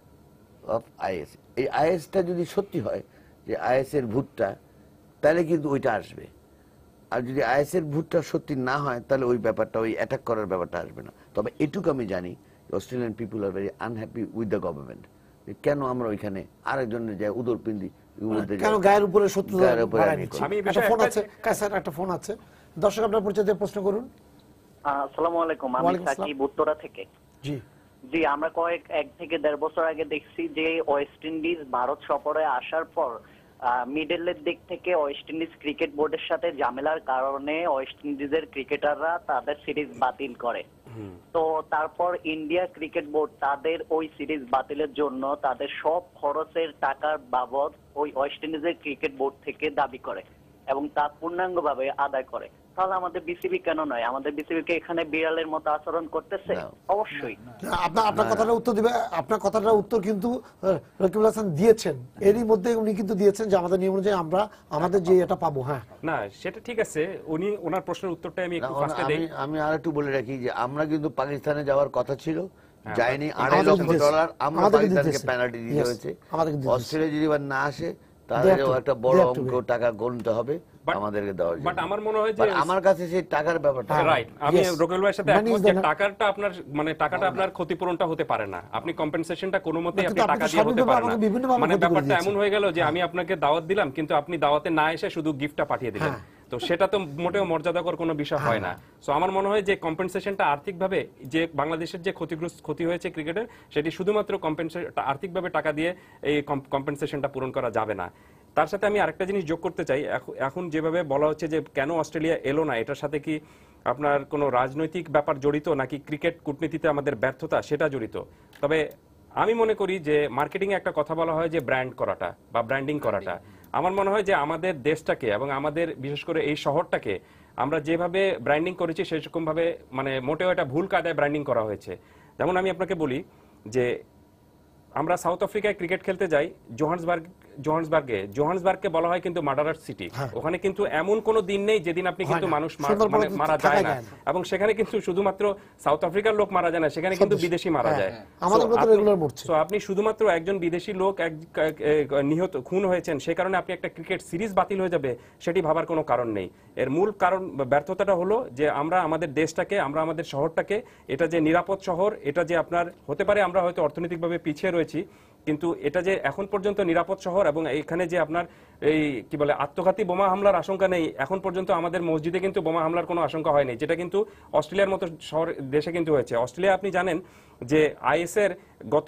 of IS. এই আইএসটা যদি সত্যি হয় যে আইএস এর ভূতটা, তাহলে কিন্তু ওইটা আসবে। আর যদি আইএস এর ভূতটা সত্যি না হয়, তাহলে ওই ব্যাপারটা, ওই অ্যাটাক করার ব্যাপারটা আসবে না। তবে এটুকু আমি জানি, Australian people are very unhappy with the government. কেন আমরা ওইখানে আরেকজনের যায় উদরপিন্দি কেন গায়ের উপরে শত্রু গায়ের উপরে বাড়ায় আমি নিচ্ছে? করি। আমি এই একটা বিষয়ে ফোন একটা- আছে, কায়সার একটা ফোন আছে। দর্শক আপনার পরিচয় দিয়ে প্রশ্ন করুন। আসসালামু আলাইকুম, আমি ওয়ালাইকুম আসসালাম। সাকিব উত্তরা থেকে। জি, জি, আমরা কয়েক এক থেকে দেড় বছর আগে দেখছি যে ওয়েস্ট ইন্ডিজ ভারত সফরে আসার পর মিডলের দিক থেকে ওয়েস্ট ইন্ডিজ ক্রিকেট বোর্ডের সাথে ঝামেলার কারণে ওয়েস্ট ইন্ডিজের ক্রিকেটাররা তাদের সিরিজ বাতিল করে। তো তারপর ইন্ডিয়া ক্রিকেট বোর্ড তাদের ওই সিরিজ বাতিলের জন্য তাদের সব খরচের টাকার বাবদ ওই ওয়েস্ট ইন্ডিজের ক্রিকেট বোর্ড থেকে দাবি করে এবং তা পূর্ণাঙ্গভাবে আদায় করে। তাহলে আমাদের বিসিবি কেন নয়? আমাদের বিসিবি কে এখানে বিড়ালের মতো আচরণ করতেছে? না। অবশ্যই। আপনার আপনার কথাটার উত্তর দিবে, আপনার কথাটার উত্তর কিন্তু আহ, রকিবুল হাসান দিয়েছেন। এরই মধ্যে উনি কিন্তু দিয়েছেন যে আমাদের নিয়ম অনুযায়ী আমরা আমাদের যে এটা পাবো। হ্যাঁ, না সেটা ঠিক আছে, উনি ওনার প্রশ্নের উত্তরটা আমি না, একটু ওনা- ফার্স্টে দেই। আমি আমি আর একটু বলে রাখি যে আমরা কিন্তু পাকিস্তানে যাওয়ার কথা ছিল, যায়নি। আড়াই আমাদের লক্ষ দিতেছে। ডলার আমরা আমাদেরকে পাকিস্তানকে দিতেছে। পেনাল্টি দিতে Yes, হয়েছে। আমাদেরকে দিতেছে। অস্ট্রেলিয়া যদি এবার না আসে, They তাহলে have to- একটা বড় they have to অঙ্ক wait. টাকা গুনতে হবে But- আমাদেরকে দেওয়ার বাট জন্য। আমার মনে হয় যে But আমার কাছে সেই টাকার ব্যাপারটা রাইট, আমি Yes. রকিবুল ভাইয়ের সাথে Money is একমত যে the- টাকাটা আপনার মানে টাকাটা আপনার ক্ষতিপূরণটা হতে পারে না, আপনি কম্পেনসেশনটা কোনো মতেই কিন্তু আপনি আপনি টাকা তো দিয়ে হতে সার্বিকভাবে পারে না। আমাকে বিভিন্নভাবে মানে ক্ষতি করে ব্যাপারটা দিয়েছেন। এমন হয়ে গেল যে আমি আপনাকে দাওয়াত দিলাম, কিন্তু আপনি দাওয়াতে না এসে শুধু গিফটটা পাঠিয়ে দিলেন। হ্যাঁ। তো তো সেটা তো মোটেও মর্যাদাকর কোনো বিষয় হয় না। সো আমার মনে হয় যে কম্পেনসেশনটা আর্থিকভাবে যে বাংলাদেশের যে ক্ষতিগ্রস্ত ক্ষতি হয়েছে ক্রিকেটের, সেটি শুধুমাত্র কম্পেনসেশন আর্থিকভাবে টাকা দিয়ে এই কম্পেনসেশনটা পূরণ করা যাবে না। তার সাথে আমি আরেকটা জিনিস যোগ করতে চাই, এখন যেভাবে বলা হচ্ছে যে কেন অস্ট্রেলিয়া এলো না, এটার সাথে কি আপনার কোনো রাজনৈতিক ব্যাপার জড়িত নাকি ক্রিকেট কূটনীতিতে আমাদের ব্যর্থতা সেটা জড়িত? তবে আমি মনে করি যে মার্কেটিং এ একটা কথা বলা হয় যে ব্র্যান্ড করাটা বা ব্র্যান্ডিং করাটা, আমার মনে হয় যে আমাদের দেশটাকে এবং আমাদের বিশেষ করে এই শহরটাকে আমরা যেভাবে ব্র্যান্ডিং করেছি সেরকম ভাবে মানে মোটেও এটা ভুল কায়দায় ব্র্যান্ডিং করা হয়েছে। যেমন আমি আপনাকে বলি যে আমরা সাউথ আফ্রিকায় ক্রিকেট খেলতে যাই, জোহান্সবার্গ জোহান্সবার্গে জোহান্সবার্গকে বলা হয় কিন্তু মার্ডারার সিটি। ওখানে কিন্তু এমন কোনো দিন নেই যেদিন আপনি কিন্তু মানুষ মানে মারা যায় না, এবং সেখানে কিন্তু শুধুমাত্র সাউথ আফ্রিকার লোক মারা যায় না, সেখানে কিন্তু বিদেশি মারা যায়। তো আপনি শুধুমাত্র একজন বিদেশি লোক নিহত খুন হয়েছেন সে কারণে আপনি একটা ক্রিকেট সিরিজ বাতিল হয়ে যাবে সেটি ভাবার কোনো কারণ নেই। এর মূল কারণ ব্যর্থতাটা হলো যে আমরা আমাদের দেশটাকে, আমরা আমাদের শহরটাকে, এটা যে নিরাপদ শহর, এটা যে আপনার হতে পারে আমরা হয়তো অর্থনৈতিকভাবে পিছিয়ে রয়েছি, কিন্তু এটা যে এখন পর্যন্ত নিরাপদ শহর এবং এখানে যে আপনার এই কি বলে আত্মঘাতী বোমা হামলার আশঙ্কা নেই, এখন পর্যন্ত আমাদের মসজিদে কিন্তু বোমা হামলার কোনো আশঙ্কা হয়নি, যেটা কিন্তু অস্ট্রেলিয়ার মতো শহর দেশে কিন্তু হয়েছে। অস্ট্রেলিয়া আপনি জানেন যে আইএস এর গত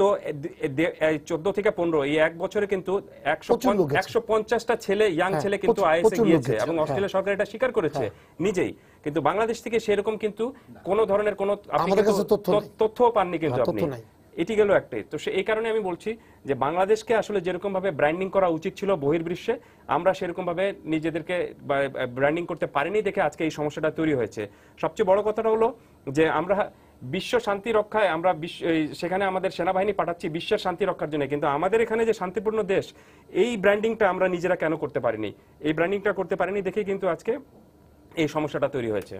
চোদ্দ থেকে পনেরো এই এক বছরে কিন্তু একশো পঞ্চাশটা ছেলে ইয়াং ছেলে কিন্তু আইএস এ গিয়েছে এবং অস্ট্রেলিয়া সরকার এটা স্বীকার করেছে নিজেই। কিন্তু বাংলাদেশ থেকে সেরকম কিন্তু কোন ধরনের কোন তথ্য পাননি কিন্তু আপনি, এটি গেল একটাই। তো এই কারণে আমি বলছি যে বাংলাদেশকে আসলে যেরকম ভাবে ব্র্যান্ডিং করা উচিত ছিল বহির্বিশ্বে, আমরা সেরকম ভাবে নিজেদেরকে ব্র্যান্ডিং করতে পারিনি দেখে আজকে এই সমস্যাটা তৈরি হয়েছে। সবচেয়ে বড় কথাটা হলো যে আমরা বিশ্ব শান্তি রক্ষায় আমরা সেখানে আমাদের সেনাবাহিনী পাঠাচ্ছি বিশ্বের শান্তি রক্ষার জন্য, কিন্তু আমাদের এখানে যে শান্তিপূর্ণ দেশ এই ব্র্যান্ডিংটা আমরা নিজেরা কেন করতে পারিনি? এই ব্র্যান্ডিংটা করতে পারিনি দেখে কিন্তু আজকে এই সমস্যাটা তৈরি হয়েছে।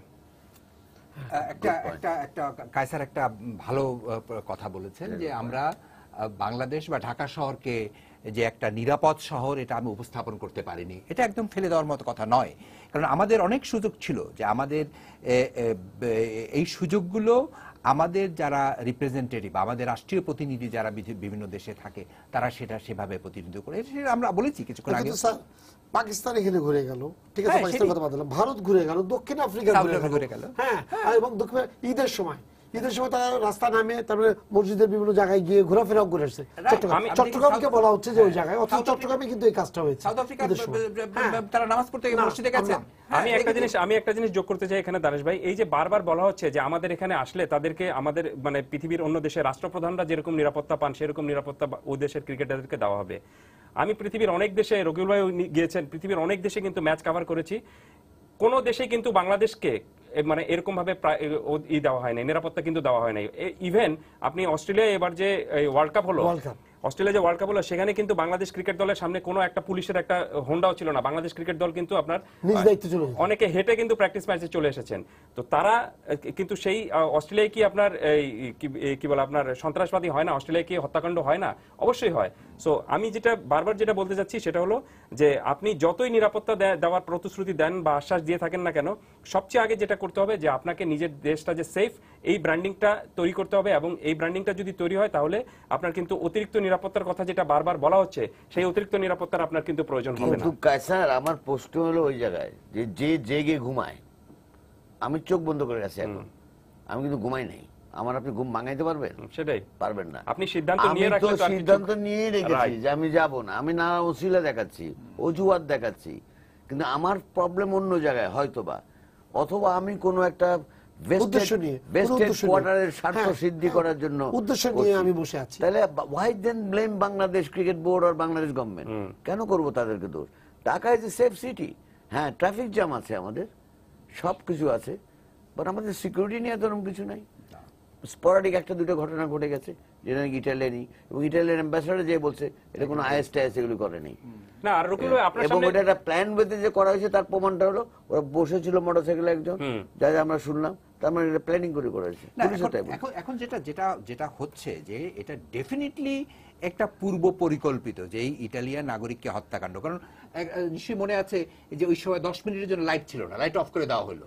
একটা একটা একটা কায়সার একটা ভালো কথা বলেছেন যে আমরা বাংলাদেশ বা ঢাকা শহরকে যে একটা নিরাপদ শহর এটা আমি উপস্থাপন করতে পারিনি, এটা একদম ফেলে দেওয়ার মতো কথা নয়। কারণ আমাদের অনেক সুযোগ ছিল যে আমাদের এই সুযোগগুলো আমাদের যারা রিপ্রেজেন্টেটিভ, আমাদের রাষ্ট্রীয় প্রতিনিধি যারা বিভিন্ন দেশে থাকে তারা সেটা সেভাবে প্রতিনিধিত্ব করে। আমরা বলেছি কিছুক্ষণ আগে পাকিস্তান এখানে ঘুরে গেল, ঠিক আছে, পাকিস্তান কথা বললাম, ভারত ঘুরে গেল, দক্ষিণ আফ্রিকা ঘুরে গেল, হ্যাঁ, এবং ঈদের সময় ঈদের সময় তারা রাস্তা নামে তারপরে মসজিদের বিভিন্ন জায়গায় গিয়ে ঘোরাফেরাও করে আসছে। চট্টগ্রামকে বলা হচ্ছে যে ওই জায়গায়, অথচ চট্টগ্রামে কিন্তু এই কাজটা হয়েছে। সাউথ আফ্রিকা তারা নামাজ পড়তে গিয়ে মসজিদে গেছেন। আমি একটা জিনিস আমি একটা জিনিস যোগ করতে চাই এখানে দানেশ ভাই, এই যে বারবার বলা হচ্ছে যে আমাদের এখানে আসলে তাদেরকে আমাদের মানে পৃথিবীর অন্য দেশের রাষ্ট্রপ্রধানরা যেরকম নিরাপত্তা পান সেরকম নিরাপত্তা ওই দেশের ক্রিকেটারদেরকে দেওয়া হবে। আমি পৃথিবীর অনেক দেশে, রকিবুল ভাই গিয়েছেন, পৃথিবীর অনেক দেশে কিন্তু ম্যাচ কভার করেছি, কোন দেশে কিন্তু বাংলাদেশকে মানে এরকম ভাবে ই দেওয়া হয় নাই, নিরাপত্তা কিন্তু দেওয়া হয় নাই। ইভেন আপনি অস্ট্রেলিয়া এবার যে ওয়ার্ল্ড কাপ হলো, অস্ট্রেলিয়া যে ওয়ার্ল্ড কাপ হলো সেখানে কিন্তু বাংলাদেশ ক্রিকেট দলের সামনে কোনো একটা পুলিশের একটা হোন্ডাও ছিল না। বাংলাদেশ ক্রিকেট দল কিন্তু আপনার অনেকে হেঁটে কিন্তু প্র্যাকটিস ম্যাচে চলে এসেছেন। তো তারা কিন্তু সেই অস্ট্রেলিয়ায় কি আপনার কি বলে আপনার সন্ত্রাসবাদী হয় না? অস্ট্রেলিয়ায় কি হত্যাকাণ্ড হয় না? অবশ্যই হয়। সো আমি যেটা বারবার যেটা বলতে চাচ্ছি সেটা হলো যে আপনি যতই নিরাপত্তা দেওয়ার প্রতিশ্রুতি দেন বা আশ্বাস দিয়ে থাকেন না কেন, সবচেয়ে আগে যেটা করতে হবে যে আপনাকে নিজের দেশটা যে সেফ এই ব্র্যান্ডিংটা তৈরি করতে হবে, এবং এই ব্র্যান্ডিংটা যদি তৈরি হয় তাহলে আপনার কিন্তু অতিরিক্ত নিরাপত্তার কথা যেটা বারবার বলা হচ্ছে সেই অতিরিক্ত নিরাপত্তার আপনার কিন্তু প্রয়োজন হবে না। কিন্তু কায়সার আমার প্রশ্ন হলো ওই জায়গায় যে যে জেগে ঘুমায়, আমি চোখ বন্ধ করে গেছি এখন, আমি কিন্তু ঘুমাই নাই, আমার আপনি ঘুম ভাঙাইতে পারবেন? সেটাই পারবেন না। আপনি সিদ্ধান্ত নিয়ে রাখলে তো সিদ্ধান্ত নিয়ে রেখেছি যে আমি যাব না, আমি নানা ওসিলা দেখাচ্ছি, অজুহাত দেখাচ্ছি, কিন্তু আমার প্রবলেম অন্য জায়গায় হয়তোবা, অথবা আমি কোনো একটা কেন করবো তাদেরকে দোষ? Dhaka is a safe city, হ্যাঁ ট্রাফিক জ্যাম আছে, আমাদের সবকিছু আছে, বাট আমাদের সিকিউরিটি নিয়ে তেমন কিছু নাই। স্পোরাডিক একটা দুটো ঘটনা ঘটে গেছে যেটা নাকি ইটালিয়ানি, এবং ইটালিয়ান অ্যাম্বাসেডর যে বলছে এটা কোনো আইএস টাইএস এগুলো করেনি, এবং ওটা একটা প্ল্যান বেঁধে যে করা হয়েছে তার প্রমাণটা হলো ওরা বসেছিল মোটরসাইকেলে একজন, যা যা আমরা শুনলাম, তার মানে এটা প্ল্যানিং করে করেছে। এখন এখন যেটা যেটা যেটা হচ্ছে যে এটা ডেফিনেটলি একটা পূর্ব পরিকল্পিত যে এই ইটালিয়ান নাগরিককে হত্যাকাণ্ড, কারণ নিশ্চয়ই মনে আছে যে ওই সময় দশ মিনিটের জন্য লাইট ছিল না, লাইট অফ করে দেওয়া হলো,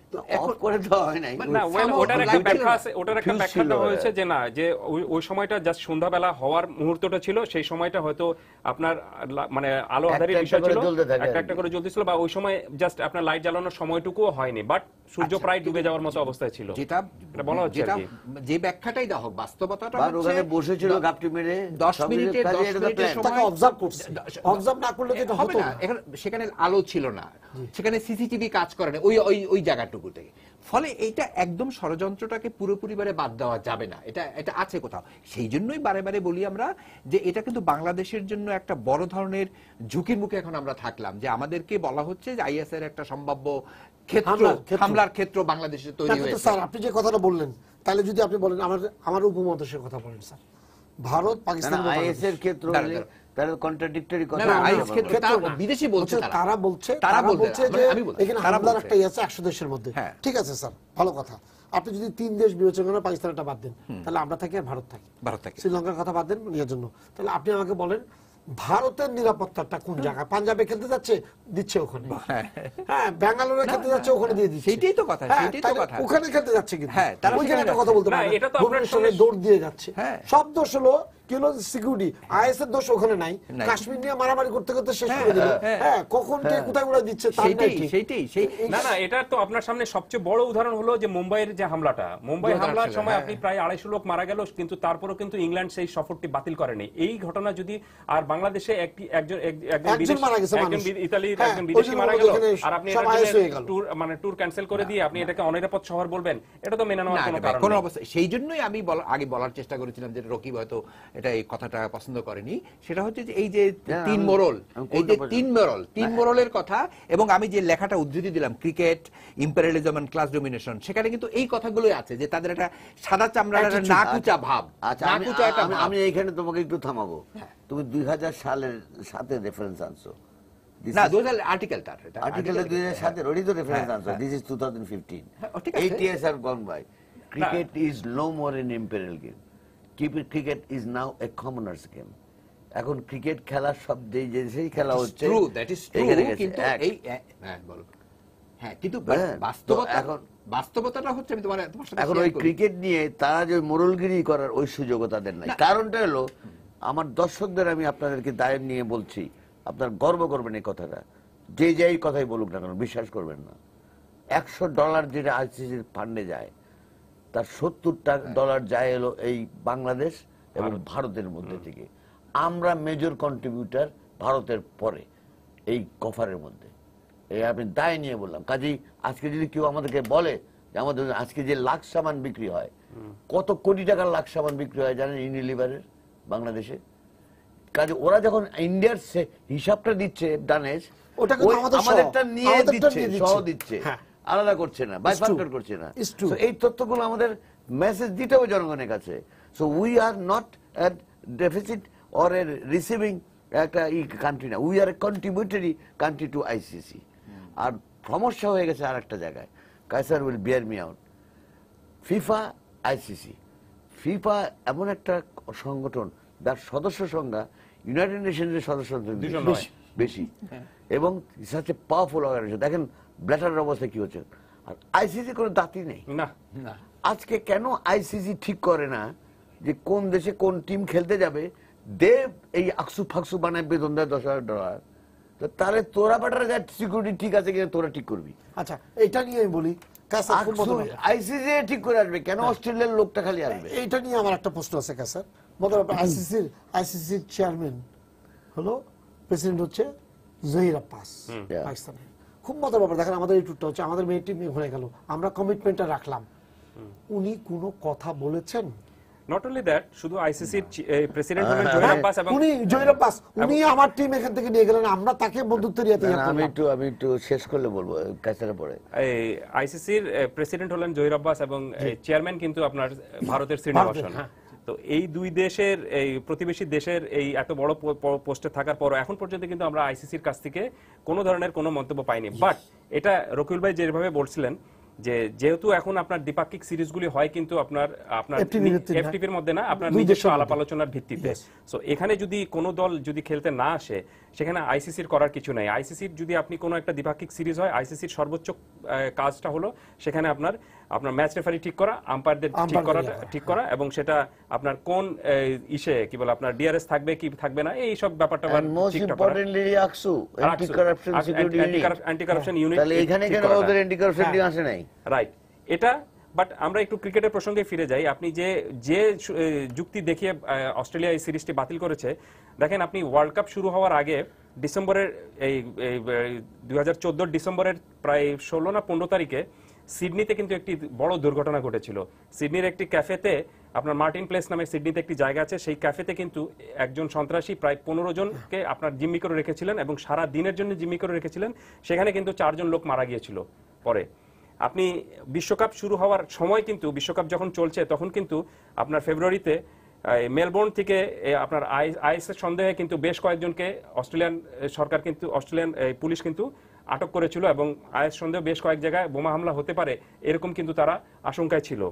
অফ করে দেওয়া হয় নাই। না well, ওটার একটা light ব্যাখ্যা ছিল আছে, ওটার একটা Fuse ব্যাখ্যা ছিল, দেওয়া হয়েছে হ্যাঁ। যে না, যে ওই ওই সময়টা জাস্ট সন্ধ্যাবেলা হওয়ার মুহূর্তটা ছিল, সেই সময়টা হয়তো আপনার লা- মানে আলো আঁধারির একটা বিষয় করে ছিল, জ্বলতে থাকে একটা আর একটা কি। করে জ্বলতেছিল, বা ওই সময় জাস্ট আপনার লাইট জ্বালানোর সময়টুকুও হয়নি, বাট সূর্য আচ্ছা, প্রায় ডুবে যাওয়ার মতো অবস্থায় ছিল। যেটা এটা বলা হচ্ছে যেটা আর কি। যে ব্যাখ্যাটাই দেওয়া হোক, বাস্তবতাটা বা হচ্ছে ওখানে বসেছিল দ- গাপটি মেরে দশ সব মিনিটের কাজে দশ এটা তো মিনিটের plan। সময় তাকে অবজার্ভ করছে, অবজার্ভ না করলে যেটা হবে হতো না, না। এখন সেখানে আলো ছিল না, সেখানে সিসিটিভি কাজ করে না ওই ওই ওই জায়গাটুকু থেকে। ফলে এইটা একদম ষড়যন্ত্রটাকে পুরোপুরি বারে বাদ দেওয়া যাবে না, এটা এটা আছে কোথাও। সেই জন্যই বারে বারে বলি আমরা যে এটা কিন্তু বাংলাদেশের জন্য একটা বড় ধরনের ঝুঁকির মুখে এখন আমরা থাকলাম, যে আমাদেরকে বলা হচ্ছে যে আইএস এর একটা সম্ভাব্য ক্ষেত্র, হামলার ক্ষেত্র। হামলার ক্ষেত্র বাংলাদেশে না, তৈরি কিন্তু হয়েছে। স্যার আপনি যে কথাটা বললেন, তাহলে যদি আপনি বলেন আমার আমার উপমহাদেশের কথা বলেন স্যার, ভারত পাকিস্তান এবং আইএস এর বাংলাদেশ। ক্ষেত্র দাঁড়া, হলে দাঁড়া। তাহলে কন্ট্রাডিক্টরি কথা। না, না, বলতে আইএস হবে। ক্ষেত্র ক্ষেত্র তা না। বিদেশি বলছে হচ্ছে তারা। তারা বলছে তারা তারা বলছে, বলছে মানে যে আমি বলছি, এখানে তারা হামলার বলছে। একটা ইয়ে আছে একশো দেশের মধ্যে। হ্যাঁ। ঠিক আছে স্যার, ভালো কথা। আপনি যদি তিন দেশ বিবেচনা করেন, পাকিস্তানটা বাদ দেন, তাহলে আমরা থাকি আর ভারত থাকি। ভারত থাকে। শ্রীলঙ্কার কথা বাদ দেন নিয়ে জন্য, তাহলে আপনি আমাকে বলেন ভারতের নিরাপত্তাটা কোন জায়গায়? পাঞ্জাবে খেলতে যাচ্ছে, দিচ্ছে ওখানে। হ্যাঁ, ব্যাঙ্গালোরে খেলতে যাচ্ছে, ওখানে দিয়ে দিচ্ছে। সেইটাই তো কথা, হ্যাঁ, সেইটাই তো তাহলে কথা। ওখানে খেলতে যাচ্ছে কিন্তু। হ্যাঁ, তারা ওইখানে সেখানে একটা কথা বলতে না, পারে এটা তো আপনার ভুবনেশ্বরে সঙ্গে- দৌড় দিয়ে যাচ্ছে। হ্যাঁ। সব দোষ হলো কি হলো সিকিউরিটি, আইএস এর দোষ ওখানে নাই। নাই। কাশ্মীর নিয়ে মারামারি করতে করতে শেষ করে দিল। হ্যাঁ, হ্যাঁ, কখন কে কোথায় উড়াই দিচ্ছে তার নাই সেইটাই ঠিক। সেইটাই সেই না না, এটা তো আপনার সামনে সবচেয়ে বড় উদাহরণ হলো যে মুম্বাইয়ের যে হামলাটা, মুম্বাই দু হাজার হামলার সালে, সময় হ্যাঁ। আপনি প্রায় আড়াইশো লোক মারা গেল, কিন্তু তারপরেও কিন্তু ইংল্যান্ড সেই সফরটি বাতিল করেনি। এই ঘটনা যদি আর বাংলাদেশে একটি একজন এক- একজন একজন বিদেশি- মারা গেছে একজন মানুষ। বি- ইতালির হ্যাঁ, একজন ওই বিদেশি জন্য মারা বলবো গেল, এখানে আর আপনি সব এটার আইএস হয়ে জন্য গেল। ট্যুর মানে ট্যুর ক্যান্সেল করে দিয়ে আপনি এটাকে অনিরাপদ শহর বলবেন, এটা তো মেনে নেওয়ার না, কোনো এটা কারণ কোনো নেই। অবস্থা। সেই জন্যই আমি বলা- আগে বলার চেষ্টা করেছিলাম যে রকিব হয়তো এটা এই কথাটা পছন্দ করেনি, সেটা হচ্ছে যে এই যে হ্যাঁ, তিন আমি- মোড়ল, আমি এই যে কোনটা তিন মোড়ল, তিন মোড়লের কথা, এবং আমি যে লেখাটা উদ্ধৃতি দিলাম cricket, imperialism and class domination, সেখানে কিন্তু এই কথাগুলোই আছে যে তাদের একটা সাদা চামড়ার একটা Attitude, নাকুচা ভাব, আচ্ছা, আমি- নাকুচা একটা আমি- ভাব। আমি এইখানে তোমাকে একটু থামাবো। তুমি দুই হাজার সালের সাথে রেফারেন্স আনছো। না, দু হাজার আর্টিকেলটা আর্টিকেলটা দুই হাজার সাতের ওরই তো রেফারেন্স হ্যাঁ, আনছো। This is two thousand fifteen. হ্যাঁ, ও ঠিক আছে। Eight years have gone by. Cricket is no more an imperial game. Keep- Cricket is now a commoner's game. এখন ক্রিকেট খেলা সব যে দেশেই খেলা হচ্ছে ট্রু, দ্যাট ইজ ট্রু, এখানে গেছে কিন্তু এক। এই হ্যাঁ বলো, হ্যাঁ কিন্তু হ্যাঁ, বাস্তবতা, তো এখন- বাস্তবতাটা হচ্ছে আমি তোমার তোমার সাথে এখন share ওই করি। ক্রিকেট নিয়ে তারা যে মোরলগিরি করার ওই সুযোগও তাদের নাই। কারণটা হলো, আমার দর্শকদের আমি আপনাদেরকে দায়ের নিয়ে বলছি, আপনার গর্ব করবেন এই কথাটা, যে যেই কথাই বলুক না কেন বিশ্বাস করবেন না। একশো ডলার যেটা আইসিসির ফান্ডে যায়, তার সত্তর ডলার যায় এলো এই বাংলাদেশ এবং ভারতের মধ্যে থেকে। আমরা মেজর কন্ট্রিবিউটার ভারতের পরে এই কফারের মধ্যে। এই আমি দায় নিয়ে বললাম। কাজেই আজকে যদি কেউ আমাদেরকে বলে যে আমাদের আজকে যে লাখ সামান বিক্রি হয়, কত কোটি টাকার লাখ সামান বিক্রি হয় জানেন ইউনিলিভারের বাংলাদেশে? কাজে ওরা যখন ইন্ডিয়ার সে- হিসাবটা দিচ্ছে দানেশ, ওটা কিন্তু ওই আমাদের সহ, আমাদেরটা নিয়ে আমাদেরটা দিচ্ছে, নিয়ে সহ দিচ্ছে। দিচ্ছে, হ্যাঁ। আলাদা করছে না, বাইফার্কেট true. করছে না। It's true. So এই তথ্যগুলো আমাদের মেসেজ দিতে হবে জনগণের কাছে। So we are not at deficit or a receiving একটা ই কান্ট্রি না, we are a contributory country to ICC. আর সমস্যা হয়ে গেছে আর একটা জায়গায়, Kaiser will bear me out. FIFA, ICC, FIFA এমন একটা সংগঠন যার সদস্য সংখ্যা ইউনাইটেড নেশনের সদস্য দুশো নয়। বেশি- বেশি, এবং সাথে পাওয়ারফুল অর্গানাইজেশন। দেখেন ব্ল্যাটারের অবস্থা কি হচ্ছে। আর আইসিসি কোনো দাঁতই নেই। না, না, আজকে কেন আইসিসি ঠিক করে না যে কোন দেশে কোন টিম খেলতে যাবে, দেব এই আকসু ফাকসু বানায় বেতন দেয় দশ হাজার ডলার, তো তাহলে তোরা বেটারা যা সিকিউরিটি ঠিক আছে কিনা তোরা ঠিক করবি। আচ্ছা, এটা নিয়ে আমি বলি, কাসার খুব মজার ব্যাপার। আইসিসি ঠিক করে আসবে কেন? অস্ট্রেলিয়ার লোকটা খালি আসবে। এইটা নিয়ে আমার একটা প্রশ্ন আছে কাসার। মজার ব্যাপার, আইসিসির আইসিসির চেয়ারম্যান হলো, প্রেসিডেন্ট হচ্ছে জহির আব্বাস, Yeah. পাকিস্তানের। খুব মজার ব্যাপার, দেখেন আমাদের এই ট্যুরটা হচ্ছে, আমাদের মেয়ে টিম হয়ে গেল, আমরা কমিটমেন্টটা রাখলাম, উনি কোনো কথা বলেছেন? নট অনলি দ্যাট, শুধু আইসিসির প্রেসিডেন্ট হলেন জহির আব্বাস, এবং উনি জহির আব্বাস, উনি আমার টিম এখান থেকে নিয়ে গেলেন, আমরা তাকে বন্ধুত্বের ইয়াতে না, ইয়া না, আমি করলাম। একটু আমি একটু শেষ করলে বলবো কাছারে পড়ে। এই আইসিসির প্রেসিডেন্ট হলেন জহির আব্বাস, এবং চেয়ারম্যান কিন্তু আপনার ভারতের শ্রীনিবাসন। হ্যাঁ। তো এই দুই দেশের, এই প্রতিবেশী দেশের এই এত বড় প- প- পোস্টে থাকার পর এখন পর্যন্ত কিন্তু আমরা আইসিসির কাছ থেকে কোনো ধরনের কোনো মন্তব্য পাইনি। বাট এটা রকিউল ভাই যেভাবে বলছিলেন যে যেহেতু এখন আপনার দ্বিপাক্ষিক সিরিজগুলি হয় কিন্তু আপনার আপনার F T V ভিত্তিক না। এফটিপির মধ্যে না, আপনার দুই নিজস্ব দেশের আলাপ মধ্যে। আলোচনার ভিত্তিতে। Yes. সো এখানে যদি কোনো দল যদি খেলতে না আসে, সেখানে আইসিসির করার কিছু নাই। আইসিসির যদি আপনি কোনো একটা দ্বিপাক্ষিক সিরিজ হয়, আইসিসির সর্বোচ্চ আহ, কাজটা হলো সেখানে আপনার আপনার ম্যাচ রেফারি ঠিক করা, আম্পায়ারদের ঠিক Umpire করা ইয়া করা। ঠিক করা, এবং সেটা আপনার কোন আহ, ইসে কি বলে আপনার ডিআরএস থাকবে কি থাকবে না, এই সব ব্যাপারটা আবার And most ঠিকঠাক করা। importantly, ACSU, anti-corruption security unit। Anti corruption unit তাহলে এখানে কেন ওদের অ্যান্টি কারাপশন টিম আসে নাই? রাইট, এটা বাট আমরা একটু ক্রিকেটের প্রসঙ্গে ফিরে যাই। আপনি যে যে সু- এ, যুক্তি দেখিয়ে আহ, অস্ট্রেলিয়া এই সিরিজটি বাতিল করেছে, দেখেন আপনি ওয়ার্ল্ড কাপ শুরু হওয়ার আগে ডিসেম্বরের এই দুই হাজার চোদ্দোর ডিসেম্বরের প্রায় ষোলো না পনেরো তারিখে সিডনিতে কিন্তু একটি বড় দুর্ঘটনা ঘটেছিল। সিডনির একটি ক্যাফেতে, আপনার মার্টিন প্লেস নামে সিডনিতে একটি জায়গা আছে, সেই ক্যাফেতে কিন্তু একজন সন্ত্রাসী প্রায় পনেরো জনকে আপনার জিম্মি করে রেখেছিলেন এবং সারা দিনের জন্য জিম্মি করে রেখেছিলেন। সেখানে কিন্তু চারজন লোক মারা গিয়েছিল। পরে আপনি বিশ্বকাপ শুরু হওয়ার সময় কিন্তু, বিশ্বকাপ যখন চলছে তখন কিন্তু আপনার ফেব্রুয়ারিতে এই মেলবোর্ন থেকে এ, আপনার আইএসের সন্দেহে কিন্তু বেশ কয়েকজনকে অস্ট্রেলিয়ান এ, সরকার কিন্তু অস্ট্রেলিয়ান এ, পুলিশ কিন্তু আটক করেছিল এবং আইএস সন্দেহে বেশ কয়েক জায়গায় বোমা হামলা হতে পারে এরকম কিন্তু তারা আশঙ্কায় ছিল।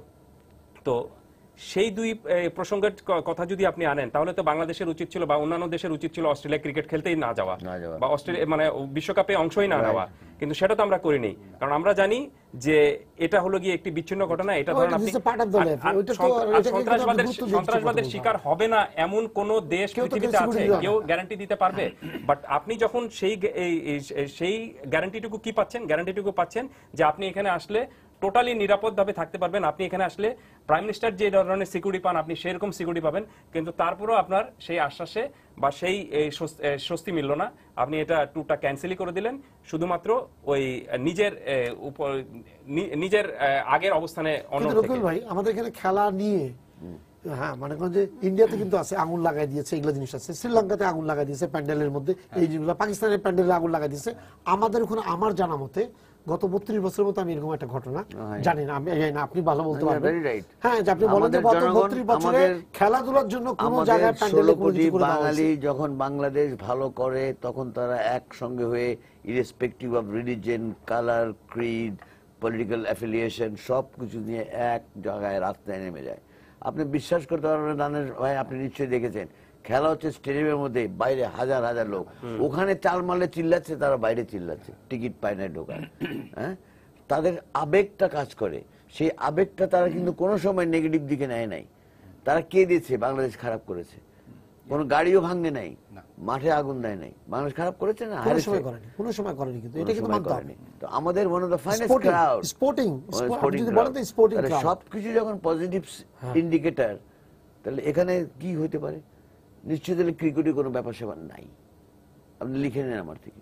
তো সেই দুই এ, প্রসঙ্গের ক- কথা যদি আপনি আনেন, তাহলে তো বাংলাদেশের উচিত ছিল বা অন্যান্য দেশের উচিত ছিল অস্ট্রেলিয়া ক্রিকেট খেলতেই না যাওয়া না যাওয়া। বা অস্ট্রেলিয়া মানে বিশ্বকাপে অংশই না নেওয়া, কিন্তু সেটা তো আমরা করিনি। কারণ আমরা জানি যে এটা হলো গিয়ে একটি বিচ্ছিন্ন ঘটনা। এটা Oh, ধরেন it আপনি is a part of the R- life. আর ওইটা তো- সন্ত্রা- আর এটাকে কিন্তু সন্ত্রাসবাদের গুরুত্ব দিচ্ছি সন্ত্রাসবাদের কথা শিকার হবে না এমন কোন দেশ কেউ তো পৃথিবীতে কেউ আছে? security দেবে কেউ না। গ্যারান্টি দিতে পারবে? বাট আপনি যখন সেই গে- এই- এই- সেই গ্যারান্টিটুকু কি পাচ্ছেন? গ্যারান্টিটুকু পাচ্ছেন যে আপনি এখানে আসলে টোটালি নিরাপদভাবে থাকতে পারবেন। আপনি এখানে আসলে প্রাইম মিনিস্টার যে ধরনের সিকিউরিটি পান, আপনি সেরকম সিকিউরিটি পাবেন, কিন্তু তারপরেও আপনার সেই আশ্বাসে বা সেই এই স্বস্তি- এ, স্বস্তি মিলল না। আপনি এটা ট্যুরটা ক্যান্সেলই করে দিলেন শুধুমাত্র ওই নিজের এ, উপর নি- নিজের এ, আগের অবস্থানে অন্য কিন্তু রকিবুল ভাই, আমাদের এখানে খেলা নিয়ে হ্যাঁ মানে করেন যে ইন্ডিয়াতে কিন্তু আছে, আগুন লাগাই দিয়েছে, এগুলো জিনিস আছে। শ্রীলঙ্কাতে আগুন লাগাই দিয়েছে প্যান্ডেলের মধ্যে, এই জিনিসগুলো পাকিস্তানের প্যান্ডেলে আগুন লাগাই দিয়েছে। আমাদের ওখানে আমার জানা মতে গত বত্রিশ বছরের মতো আমি এরকম একটা ঘটনা জানি না, আমি জানি না, আপনি ভালো বলতে Yeah, পারবেন। very right. হ্যাঁ, যে আপনি বলেন যে আমাদের গত জনগণ, বত্রিশ বছরে আমাদের- খেলাধুলার জন্য কোন আমাদের জায়গায় প্যান্ডেলে ষোলো কোনো কোটি কিছু করে দেওয়া বাঙালি হয়েছে? যখন বাংলাদেশ ভালো করে তখন তারা একসঙ্গে হয়ে irrespective of religion, colour, creed, political affiliation সব কিছু নিয়ে এক জায়গায় রাস্তায় নেমে যায়। আপনি বিশ্বাস করতে পারবেন দানের ভাই, আপনি নিশ্চয়ই দেখেছেন খেলা হচ্ছে স্টেডিয়ামের মধ্যে, বাইরে হাজার হাজার লোক, ওখানে চাল মারলে চিল্লাচ্ছে, তারা বাইরে চিল্লাচ্ছে, টিকিট পায় না ঢোকার। হ্যাঁ, তাদের আবেগটা কাজ করে, সেই আবেগটা তারা কিন্তু কোনো সময় নেগেটিভ দিকে নেয় নাই। তারা কে দিয়েছে? বাংলাদেশ খারাপ করেছে, কোনো গাড়িও ভাঙে নাই, মাঠে আগুন দেয় নাই। বাংলাদেশ খারাপ করেছে না? কোনো হারিয়েছে? সময় করেনি, কোনো সময় করেনি, কিন্তু কোনো এটা কিন্তু সময় মানতে হবে। করেনি। তো আমাদের one of the finest Sporting, crowd, sporting, sport- আপনি যদি বলেন তো sporting crowd। সবকিছু যখন পজিটিভ ইন্ডিকেটর, তাহলে এখানে কি হইতে পারে? নিশ্চয়ই তাহলে ক্রিকেটে কোনো ব্যাপার স্যাপার নাই। আপনি লিখে নেন আমার থেকে।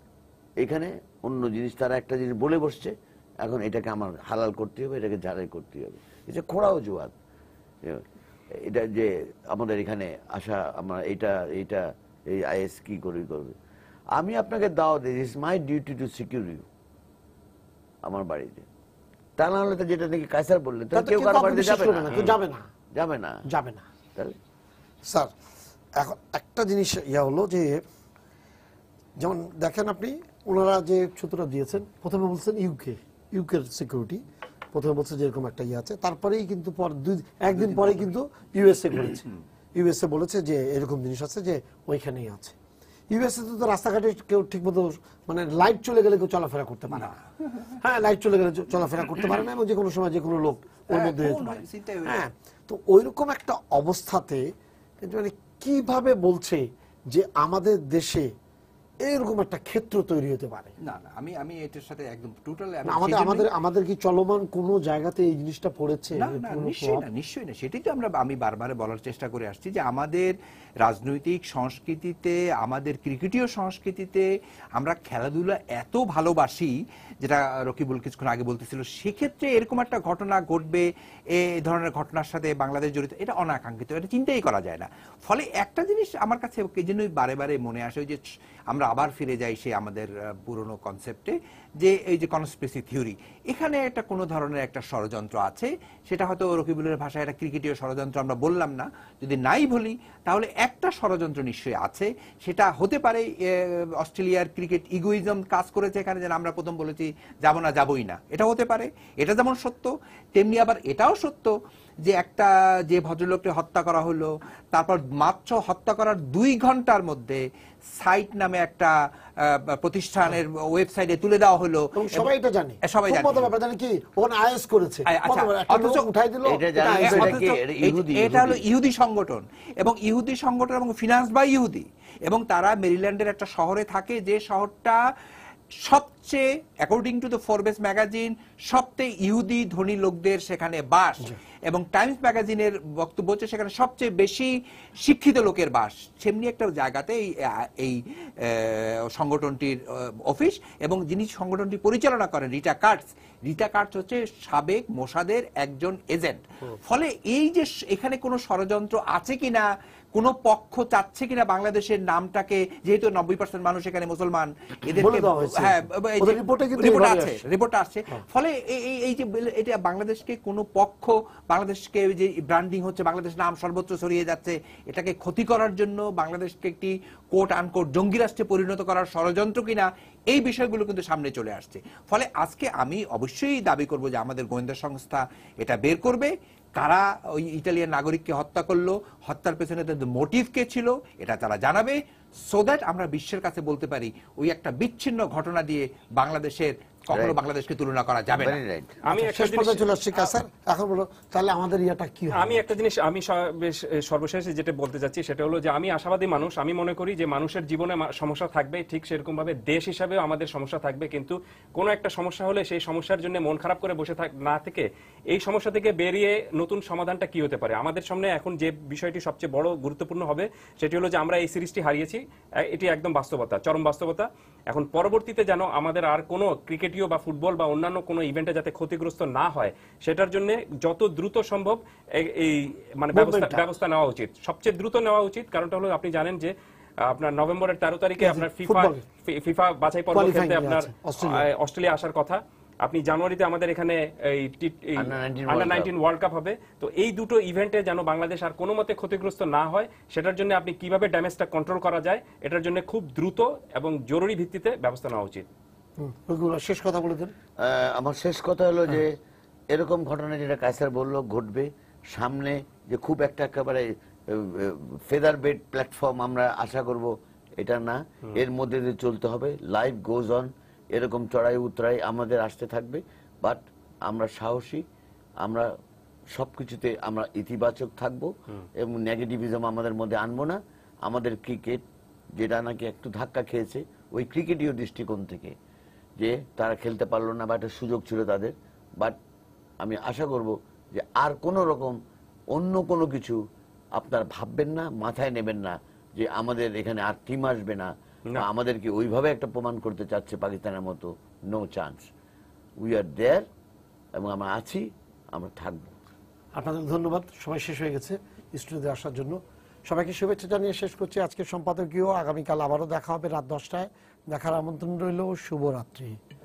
এখানে অন্য জিনিস, তারা একটা জিনিস বলে বসছে, এখন এটাকে আমার হালাল করতে হবে, এটাকে ঝাড়াই করতে হবে। এটা খোড়া অজুহাত। এটা যে আমাদের এখানে আসা, আমরা এটা এটা এই আইএস কি করে করবে। আমি আপনাকে দাও দিই, it's my duty to secure you আমার বাড়িতে। তা না হলে তো যেটা নাকি কায়সার বললেন, তাহলে তাতে কেউ কেউ কারো কাউকে বাড়িতে বিশ্বাস যাবে করবে না, না, কেউ যাবে না, যাবে না, যাবে না। তাহলে স্যার, এখন একটা জিনিস ইয়া হলো যে, যেমন দেখেন আপনি ওনারা যে সূত্রটা দিয়েছেন, প্রথমে বলছেন ইউকে, ইউকের সিকিউরিটি, প্রথমে বলছে যে এরকম একটা ইয়ে আছে, তারপরেই কিন্তু পর দুই একদিন পরে কিন্তু ইউএসএ বলেছে, ইউএসএ বলেছে যে এরকম জিনিস আছে, যে ওইখানেই আছে। ইউএসএ তো রাস্তাঘাটে কেউ ঠিক মতো মানে লাইট চলে গেলে কেউ চলাফেরা করতে পারে না। হ্যাঁ, লাইট চলে গেলে চলাফেরা করতে পারে না, এবং যে কোনো সময় যে কোনো লোক ওর মধ্যে যেতে পারে। হ্যাঁ, তো ওইরকম একটা অবস্থাতে কিন্তু মানে কিভাবে বলছে যে আমাদের দেশে এরকম একটা ক্ষেত্র তৈরি হতে পারে? না না, আমি আমি এটার সাথে একদম টোটালি না, আমাদের আমাদের আমাদের কি চলমান কোন জায়গাতে এই জিনিসটা পড়েছে? না না, নিশ্চয়ই না, নিশ্চয়ই না। সেটাই তো আমরা আমি বারবার বলার চেষ্টা করে আসছি যে আমাদের রাজনৈতিক সংস্কৃতিতে, আমাদের ক্রিকেটীয় সংস্কৃতিতে আমরা খেলাধুলা এত ভালোবাসি, যেটা রকিবুল কিছুক্ষণ আগে বলতেছিল, সেক্ষেত্রে এরকম একটা ঘটনা ঘটবে, এই ধরনের ঘটনার সাথে বাংলাদেশ জড়িত, এটা অনাকাঙ্ক্ষিত, এটা চিন্তাই করা যায় না। ফলে একটা জিনিস আমার কাছে এই জন্যই বারে বারে মনে আসে, ওই যে আমরা আবার ফিরে যাই সেই আমাদের আহ, পুরনো কনসেপ্টে, যে এই যে কনস্পিরেসি থিওরি, এখানে একটা কোনো ধরনের একটা ষড়যন্ত্র আছে। সেটা হয়তো রকিবুলের ভাষায় একটা ক্রিকেটীয় ষড়যন্ত্র আমরা বললাম না, যদি নাই বলি তাহলে একটা ষড়যন্ত্র নিশ্চয়ই আছে। সেটা হতে পারে আহ, অস্ট্রেলিয়ার ক্রিকেট ইগোইজম কাজ করেছে এখানে, যেন আমরা প্রথম বলেছি যাবো না যাবোই না, এটা হতে পারে। এটা যেমন সত্য, তেমনি আবার এটাও সত্য যে একটা যে ভদ্রলোককে হত্যা করা হলো, তারপর মাত্র হত্যা করার দুই ঘন্টার মধ্যে সাইট নামে একটা আহ, প্রতিষ্ঠানের ওয়েবসাইটে তুলে দেওয়া হলো। এবং সবাই এটা জানে, সবাই খুব জানে। মজার ব্যাপার, জানেন কি, ওখানে আইএস করেছে, আচ্ছা, মজার ব্যাপার, একটা অথচ লোক উঠাই দিল, এটা এটা জানে, আইএস এটা এর। কি? এটা ইহুদি, এটা হলো ইহুদি। ইহুদি সংগঠন, এবং ইহুদি সংগঠন এবং ফিনান্স বাই ইহুদি, এবং তারা মেরিল্যান্ডের একটা শহরে থাকে, যে শহরটা সবচেয়ে according to the Forbes magazine সবচেয়ে ইহুদি ধনী লোকদের সেখানে বাস, এবং টাইমস ম্যাগাজিনের বক্তব্য হচ্ছে সেখানে সবচেয়ে বেশি শিক্ষিত লোকের বাস। সেমনি একটা জায়গাতে এই এই আহ, সংগঠনটির আহ, অফিস, এবং যিনি সংগঠনটি পরিচালনা করেন রিটা কার্টস, রিটা কার্টস হচ্ছে সাবেক মোসাদের একজন এজেন্ট। ফলে এই যে এখানে কোনো ষড়যন্ত্র আছে কিনা, কোন পক্ষ চাচ্ছে কিনা বাংলাদেশের নামটাকে, যেহেতু নব্বই পার্সেন্ট মানুষ এখানে মুসলমান, এদেরকে হ্যাঁ রিপোর্ট আছে, রিপোর্ট আসছে। ফলে এই এই- এই যে এটা বাংলাদেশকে কোনো পক্ষ, বাংলাদেশকে যে ব্র্যান্ডিং হচ্ছে, বাংলাদেশ নাম সর্বত্র ছড়িয়ে যাচ্ছে, এটাকে ক্ষতি করার জন্য বাংলাদেশকে একটি কোট আনকোট জঙ্গি রাষ্ট্রে পরিণত করার ষড়যন্ত্র কিনা, এই বিষয়গুলো কিন্তু সামনে চলে আসছে। ফলে আজকে আমি অবশ্যই দাবি করব যে আমাদের গোয়েন্দা সংস্থা এটা বের করবে, কারা ওই ইটালিয়ান নাগরিককে হত্যা করলো, হত্যার পেছনে তাদের মোটিভ কে ছিল, এটা তারা জানাবে, সো দ্যাট আমরা বিশ্বের কাছে বলতে পারি ওই একটা বিচ্ছিন্ন ঘটনা দিয়ে বাংলাদেশের কখনো Right. বাংলাদেশকে তুলনা করা যাবে না। Very right. আমি আচ্ছা, একটা শেষ জিনিস- পর্যায়ে চলে আসছি কাসার, এখন বলো তাহলে আমাদের ইয়াটা কি হবে? আমি একটা জিনিস আমি স- বেশ, এ, সর্বশেষে যেটা বলতে চাচ্ছি সেটা হলো যে আমি আশাবাদী মানুষ। আমি মনে করি যে মানুষের জীবনে মা- সমস্যা থাকবে, ঠিক সেরকম ভাবে দেশ হিসাবেও আমাদের সমস্যা থাকবে, কিন্তু কোনো একটা সমস্যা হলে সেই সমস্যার জন্য মন খারাপ করে বসে থাক না থেকে এই সমস্যা থেকে বেরিয়ে নতুন সমাধানটা কি হতে পারে। আমাদের সামনে এখন যে বিষয়টি সবচেয়ে বড় গুরুত্বপূর্ণ হবে সেটি হলো যে আমরা এই সিরিজটি হারিয়েছি, এ- এটি একদম বাস্তবতা, চরম বাস্তবতা। এখন পরবর্তীতে যেন আমাদের আর কোনো ক্রিকেটীয় বা ফুটবল বা অন্যান্য কোনো ইভেন্টে যাতে ক্ষতিগ্রস্ত না হয়, সেটার জন্য যত দ্রুত সম্ভব এ- এই মানে ব্যবস্থা Movement-টা। ব্যবস্থা নেওয়া উচিত, সবচেয়ে দ্রুত নেওয়া উচিত। কারণটা হলো আপনি জানেন যে আহ, আপনার নভেম্বরের তেরো তারিখে আপনার ফিফা ফুটবল। ফিফা বাছাই পর্ব Qualifying খেলতে যে আপনার আছে, অস্ট্রেলিয়া। আহ, অস্ট্রেলিয়া আসার কথা। আপনি জানুয়ারিতে আমাদের এখানে এই Under nineteen under World nineteen world cup হবে। তো এই দুটো ইভেন্টে যেন বাংলাদেশ আর কোনো মতে ক্ষতিগ্রস্ত না হয়, সেটার জন্য আপনি কিভাবে ড্যামেজটা কন্ট্রোল করা যায়, এটার জন্য খুব দ্রুত এবং জরুরি ভিত্তিতে ব্যবস্থা নেওয়া উচিত। হুম, রকিবুল, শেষ কথা বলে দেন। আহ, আমার শেষ কথা হলো যে এরকম ঘটনা যেটা কায়সার বললো ঘটবে সামনে, যে খুব একটা একেবারে ফেদার বেড প্ল্যাটফর্ম আমরা আশা করব এটা না, এর মধ্যে দিয়ে চলতে হবে। লাইফ গোজ অন, এরকম চড়াই উতরাই আমাদের আসতে থাকবে, বাট আমরা সাহসী, আমরা সবকিছুতে আমরা ইতিবাচক থাকব এবং নেগেটিভিজম আমাদের মধ্যে আনবো না। আমাদের ক্রিকেট যেটা নাকি একটু ধাক্কা খেয়েছে ওই ক্রিকেটীয় দৃষ্টিকোণ থেকে, যে তারা খেলতে পারলো না বা একটা সুযোগ ছিল তাদের, বাট আমি আশা করব যে আর কোনো রকম অন্য কোনো কিছু আপনার ভাববেন না, মাথায় নেবেন না যে আমাদের এখানে আর টিম আসবে না, বা আমাদেরকে ওইভাবে একটা প্রমাণ করতে চাচ্ছে পাকিস্তানের মতো। No chance, we are there, এবং আমরা আছি, আমরা থাকবো। আপনাদের ধন্যবাদ, সময় শেষ হয়ে গেছে স্টুডিওতে আসার জন্য। সবাইকে শুভেচ্ছা জানিয়ে শেষ করছি আজকের সম্পাদকীয়। আগামীকাল আবারও দেখা হবে রাত দশটায়, দেখার আমন্ত্রণ রইল। শুভরাত্রি।